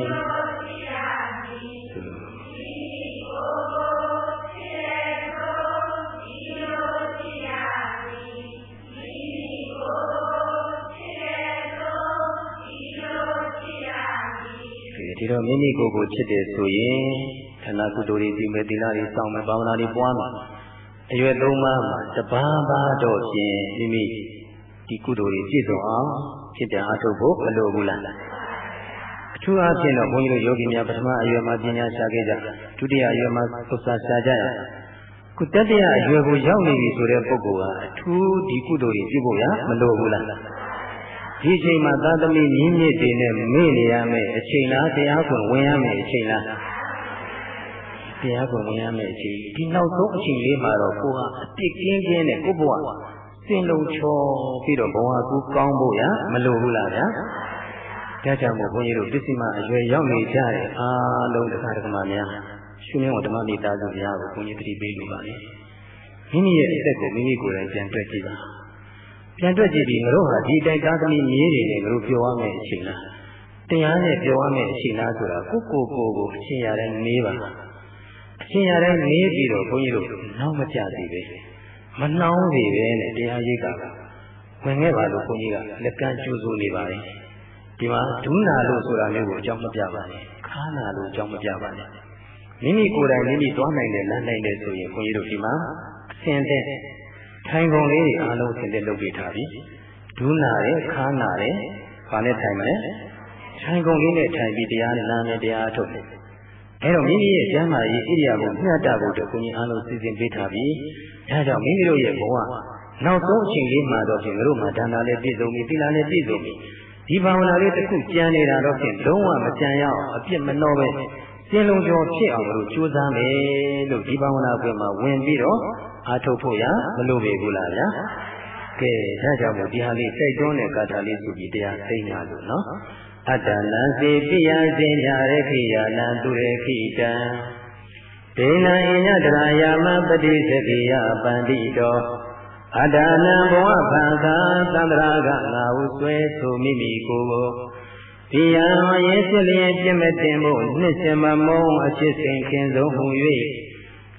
ဒီတော့မိမိကိုယ်ကိုချစ်တယ်ဆိုရင်ဌာနကုသိုလ်တွေပြုမယ်သီလတွေစောင့်မယ်ဘာဝနာတွေပွားမယ်အရွယ်သုံးပါးမှာတပါးပါးတော့ဖြင့်မိမိဒီကုသိုလ်တွေပြည့်စုံအောင်ဖြစ်တဲ့အားထုတ်ဖို့မလိုဘူးလားအထူးအားဖြင့်တော့ဘုန်းကြီးတို့ယောဂီများပထမအရွယ်မှာပညာရှာခဲ့ကြဒုတိယအရွယ်မှာသုစာရှာကြရခုတတိယအရွယ်ကိုရောက်နေပြီဆိုတဲ့ပုဂ္ဂိုလ်ဟာအထူးဒီကုသိုလ်တွေပြုဖို့ရမလိုဘူးလားဒီအချိန်မှာသာသမီမြင့်မြင့်တွေနဲ့မေ့နေရမယ်အချိန်လားတရားခွင်ဝင်ရမယ်အချိန်လားတရားခွင်ဝင်ရမယ်အချိန်ဒီနောက်ဆုံးအချိန်လေးမှာတော့ကိုဟာအပြစ်ကင်းခြင်းနဲ့ကိုဘဝစင်လုံးချောပြီးတော့ဘဝကူကောင်းဖို့ရမလိုဘူးလားဗျာဒါကြောင့်မို့ဘုန်းကြီးတို့ပစ္စည်းမအရွယ်ရောက်နေကြတဲ့အားလုံးတရားဓမ္မများရှင်မင်းဝဓမ္မမိသားစုများကိုဘုန်းကြီးတတိပေးလိုပါလေမိမိရဲ့အသက်ကိုမိမိကိုယ်တိုင်ပြန်တွေ့ကြည့်ပါပြန်တွေ့ကြည့်ပြီးငါတို့ဟာဒီတိုက်သားသမီးမြေးတွေနဲ့ငါတို့ပြောရမယ်အချိန်လားတရားနဲ့ပြောရမယ်အချိန်လားဆိုတာကိုကိုကိုကိုအချိန်ရတဲ့နေပါအချိန်ရတဲ့နေပြီးတော့ဘုန်းကြီးတို့နောက်မကြသေးပဲမနှောင်းသေးပဲနဲ့တရားရိပ်ကဝင်ခဲ့ပါလို့ဘုန်းကြီးကလက်ကမ်းကျိုးစိုးနေပါလေဒီမှာဒုနာလို့ဆိုတာမျိုးကိုအကြောင်းမပြပါနဲ့ခါနာလို့အကြောင်းမပြပါနဲ့မိမိကိုယ်တိုင်မိမိသွားနိုင်တယ်လမ်းနိုင်တယ်ဆိုရင်ဘုန်းကြီးတို့ဒီမှာအဆင်တဲ့ထိုင်ကုန်လေးတွေအားလုံးဆင်သက်လုပ်ပေးထားပြီဒုနာတယ်ခါနာတယ်ဘာနဲ့ထိုင်မလဲထိုင်ကုန်လေးနဲ့ထိုင်ပြီးတရားနဲ့နာမယ်တရားထုတ်တယ်အဲတော့မိမိရဲ့ကျမ်းမာရေးဣရိယာပုမျှတဖို့အတွက်ကိုကြီးအားလုံးစီစဉ်ပေးထားပြီဒါကြောင့်မိမိတို့ရဲ့ဘဝနောက်ဆုံးအချိန်လေးမှာတော့ဖြင့်တို့မှာဒါနလည်းပြည့်စုံပြီသီလလည်းပြည့်စုံပြီဒီဘာဝနာလေးတစ်ခုကြံနေတာတော့ဖြင့်လုံးဝမကြံရအောင်အပြစ်မနှောပဲကျင်းလုံးကျော်ဖြစ်အောင်လို့ကြိုးစားမယ်လို့ဒီဘာဝနာအတွင်းမှာဝင်ပြီးတော့အားထုတ်ဖို့ရမလိုပေဘူးလားဗျာကဲဒါကြောင့်မို့ဒီဟာလေးစိတ်တွန်းတဲ့ကာထာလေးဆိုပြီးတရားသိညာလို့နော်အတ္တနံစေပိယစင်ညာရခိယာနံသူရခိတံဒေနံအညတရာယာမပတိသကိယပန္တိတောအတ္တနံဘဝဖန်ခာသန္တရာကငါဟုဆွဲဆိုမိမိကိုယ်ကိုဒီယံရေးစစ်လျင်ပြင့်မတင်ဖို့နှစ်စင်မမုံအချစ်စဉ်ခင်ဆုံးဟူ၍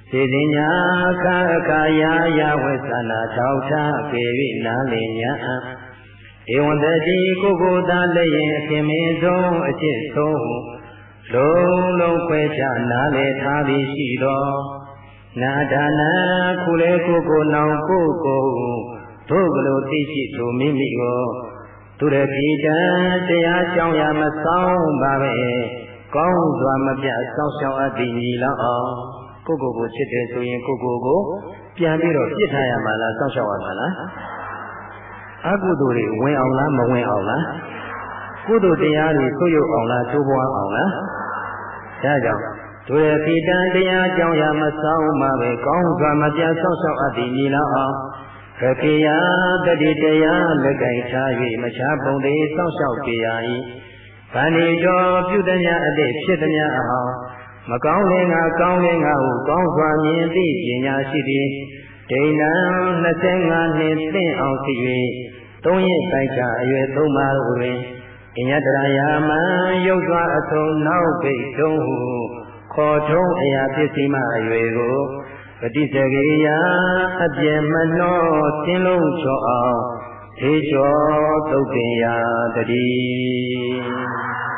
စေစညာခါခါယာယဝေသနာထောက်ထားပေ၍နားလည်ညာဧဝံတတိကိုကိုသာလည်းရင်အခင်မင်းဆုံးအကျင့်ဆုံးလုံးလုံးခွဲခြားနားလည်ထားပြီးရှိတော်နာဒါနာခုလေကိုကိုနောင်ကိုကိုတို့ကလေးသိရှိသူမိမိကိုသူရခိတံတရားကြောင်းရမဆောင်ပါပဲကောင်းစွာမပြတ်စောင့်ရှောက်အပ်သည်ညီလောက်အောင်ကိုကိုကိုချစ်တယ်ဆိုရင်ကိုကိုကိုပြန်ပြီးတော့ပြစ်ထားရမှာလားစောင့်ရှောက်ရမှာလားအကုသိုလ်တွေဝင်အောင်လားမဝင်အောင်လားကုသိုလ်တရားတွေဆွရုပ်အောင်လားကျိုးပွားအောင်လားဒါကြောင့်သူရခိတံတရားကြောင်းရမဆောင်ပါပဲကောင်းစွာမပြတ်စောင့်ရှောက်အပ်သည်ညီလောက်အောင်ခခေယတတိတရားလက်ကိုင်ထား၍မချပုံသေးစောင့်ရှောက်ကြရ၏ဗန္ဒီတော်ပြုသမျှအသည့်ဖြစ်သမျှအဟောင်းမကောင်းလင်ကကောင်းလင်ကဟုကောင်းစွာမြင်သိပညာရှိသည်ဒိဏံနှစ်ဆယ်ငါးနှစ်သင့်အောင်ရှိ၍သုံးရက်ပိုက်ချအရွယ်သုံးပါးတွင်အညတရာယာမံရုပ်စွာအထုံနောက်ပိတ်တုံးဟုခေါ်ထုံးအရာပစ္စည်းမှအရွယ်ကိုပฏิစကိရိယာအပြည့်မနှောသင်လုံးချောအောင်သေချောသုတ်တင်ရာတည်း